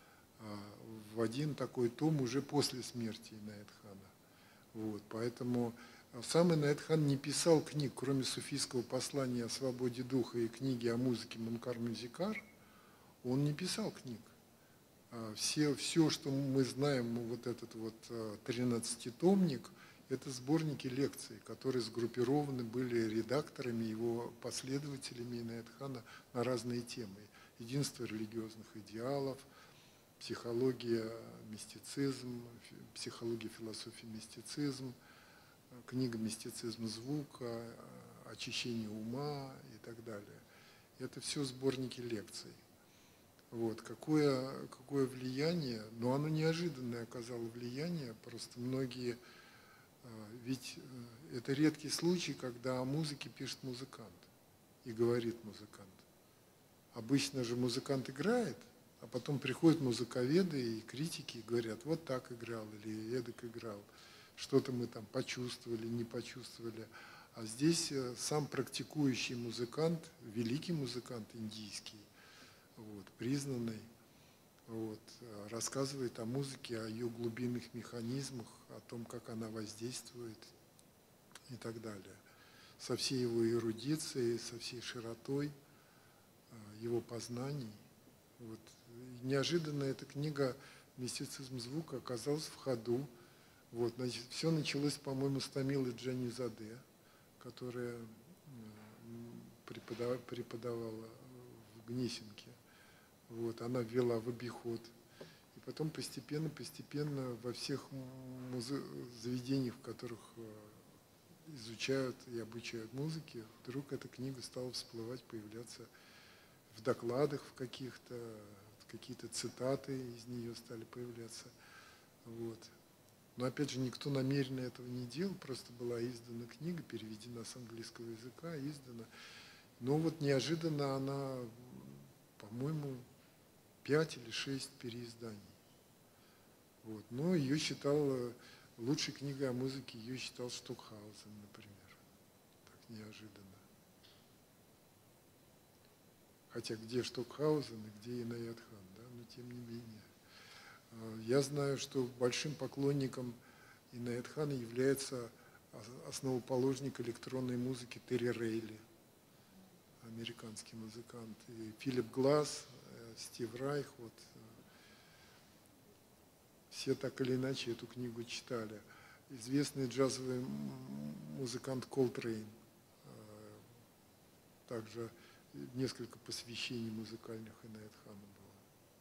в один такой том уже после смерти Инаятхана. Вот, поэтому сам Инаятхан не писал книг, кроме суфийского послания о свободе духа и книги о музыке «Мункар Мюзикар», он не писал книг. Все, все, что мы знаем, вот этот вот тринадцатитомник, это сборники лекций, которые сгруппированы были редакторами, его последователями Инаятхана на разные темы. Единство религиозных идеалов, психология, мистицизм, психология, философия, мистицизм, книга «Мистицизм звука», «Очищение ума» и так далее. Это все сборники лекций. Вот. Какое, какое влияние, но оно неожиданное оказало влияние, просто многие, ведь это редкий случай, когда о музыке пишет музыкант и говорит музыкант. Обычно же музыкант играет, а потом приходят музыковеды и критики и говорят, вот так играл или эдак играл. Что-то мы там почувствовали, не почувствовали. А здесь сам практикующий музыкант, великий музыкант индийский, вот, признанный, вот, рассказывает о музыке, о ее глубинных механизмах, о том, как она воздействует и так далее. Со всей его эрудицией, со всей широтой его познаний. Вот. Неожиданно эта книга «Мистицизм звука» оказалась в ходу. Вот, значит, все началось, по-моему, с Тамилы Джанизаде, которая преподавала, преподавала в Гнесинке. Вот, она ввела в обиход. И потом постепенно, постепенно во всех музе- заведениях, в которых изучают и обучают музыке, вдруг эта книга стала всплывать, появляться в докладах в каких-то, какие-то цитаты из нее стали появляться. Вот. Но опять же, никто намеренно этого не делал, просто была издана книга, переведена с английского языка, издана. Но вот неожиданно она, по-моему, пять или шесть переизданий. Вот. Но ее считал, лучшей книгой о музыке ее считал Стокхаузен, например. Так неожиданно. Хотя где Стокхаузен и где Инаятхан, да, но тем не менее. Я знаю, что большим поклонником Инаятхана является основоположник электронной музыки Терри Рейли, американский музыкант, и Филипп Гласс, Стив Райх, вот, все так или иначе эту книгу читали. Известный джазовый музыкант Колтрейн, также несколько посвящений музыкальных Инаятхану было.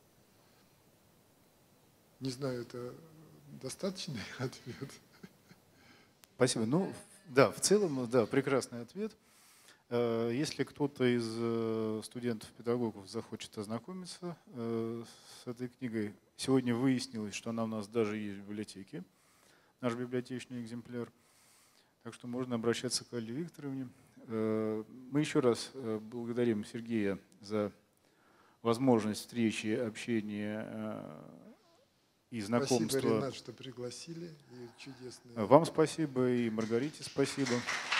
Не знаю, это достаточный ответ? Спасибо. Ну, да, в целом, да, прекрасный ответ. Если кто-то из студентов-педагогов захочет ознакомиться с этой книгой, сегодня выяснилось, что она у нас даже есть в библиотеке, наш библиотечный экземпляр. Так что можно обращаться к Алле Викторовне. Мы еще раз благодарим Сергея за возможность встречи, общения и знакомства. Спасибо, Ренат, что пригласили. И чудесные... Вам спасибо, и Маргарите спасибо.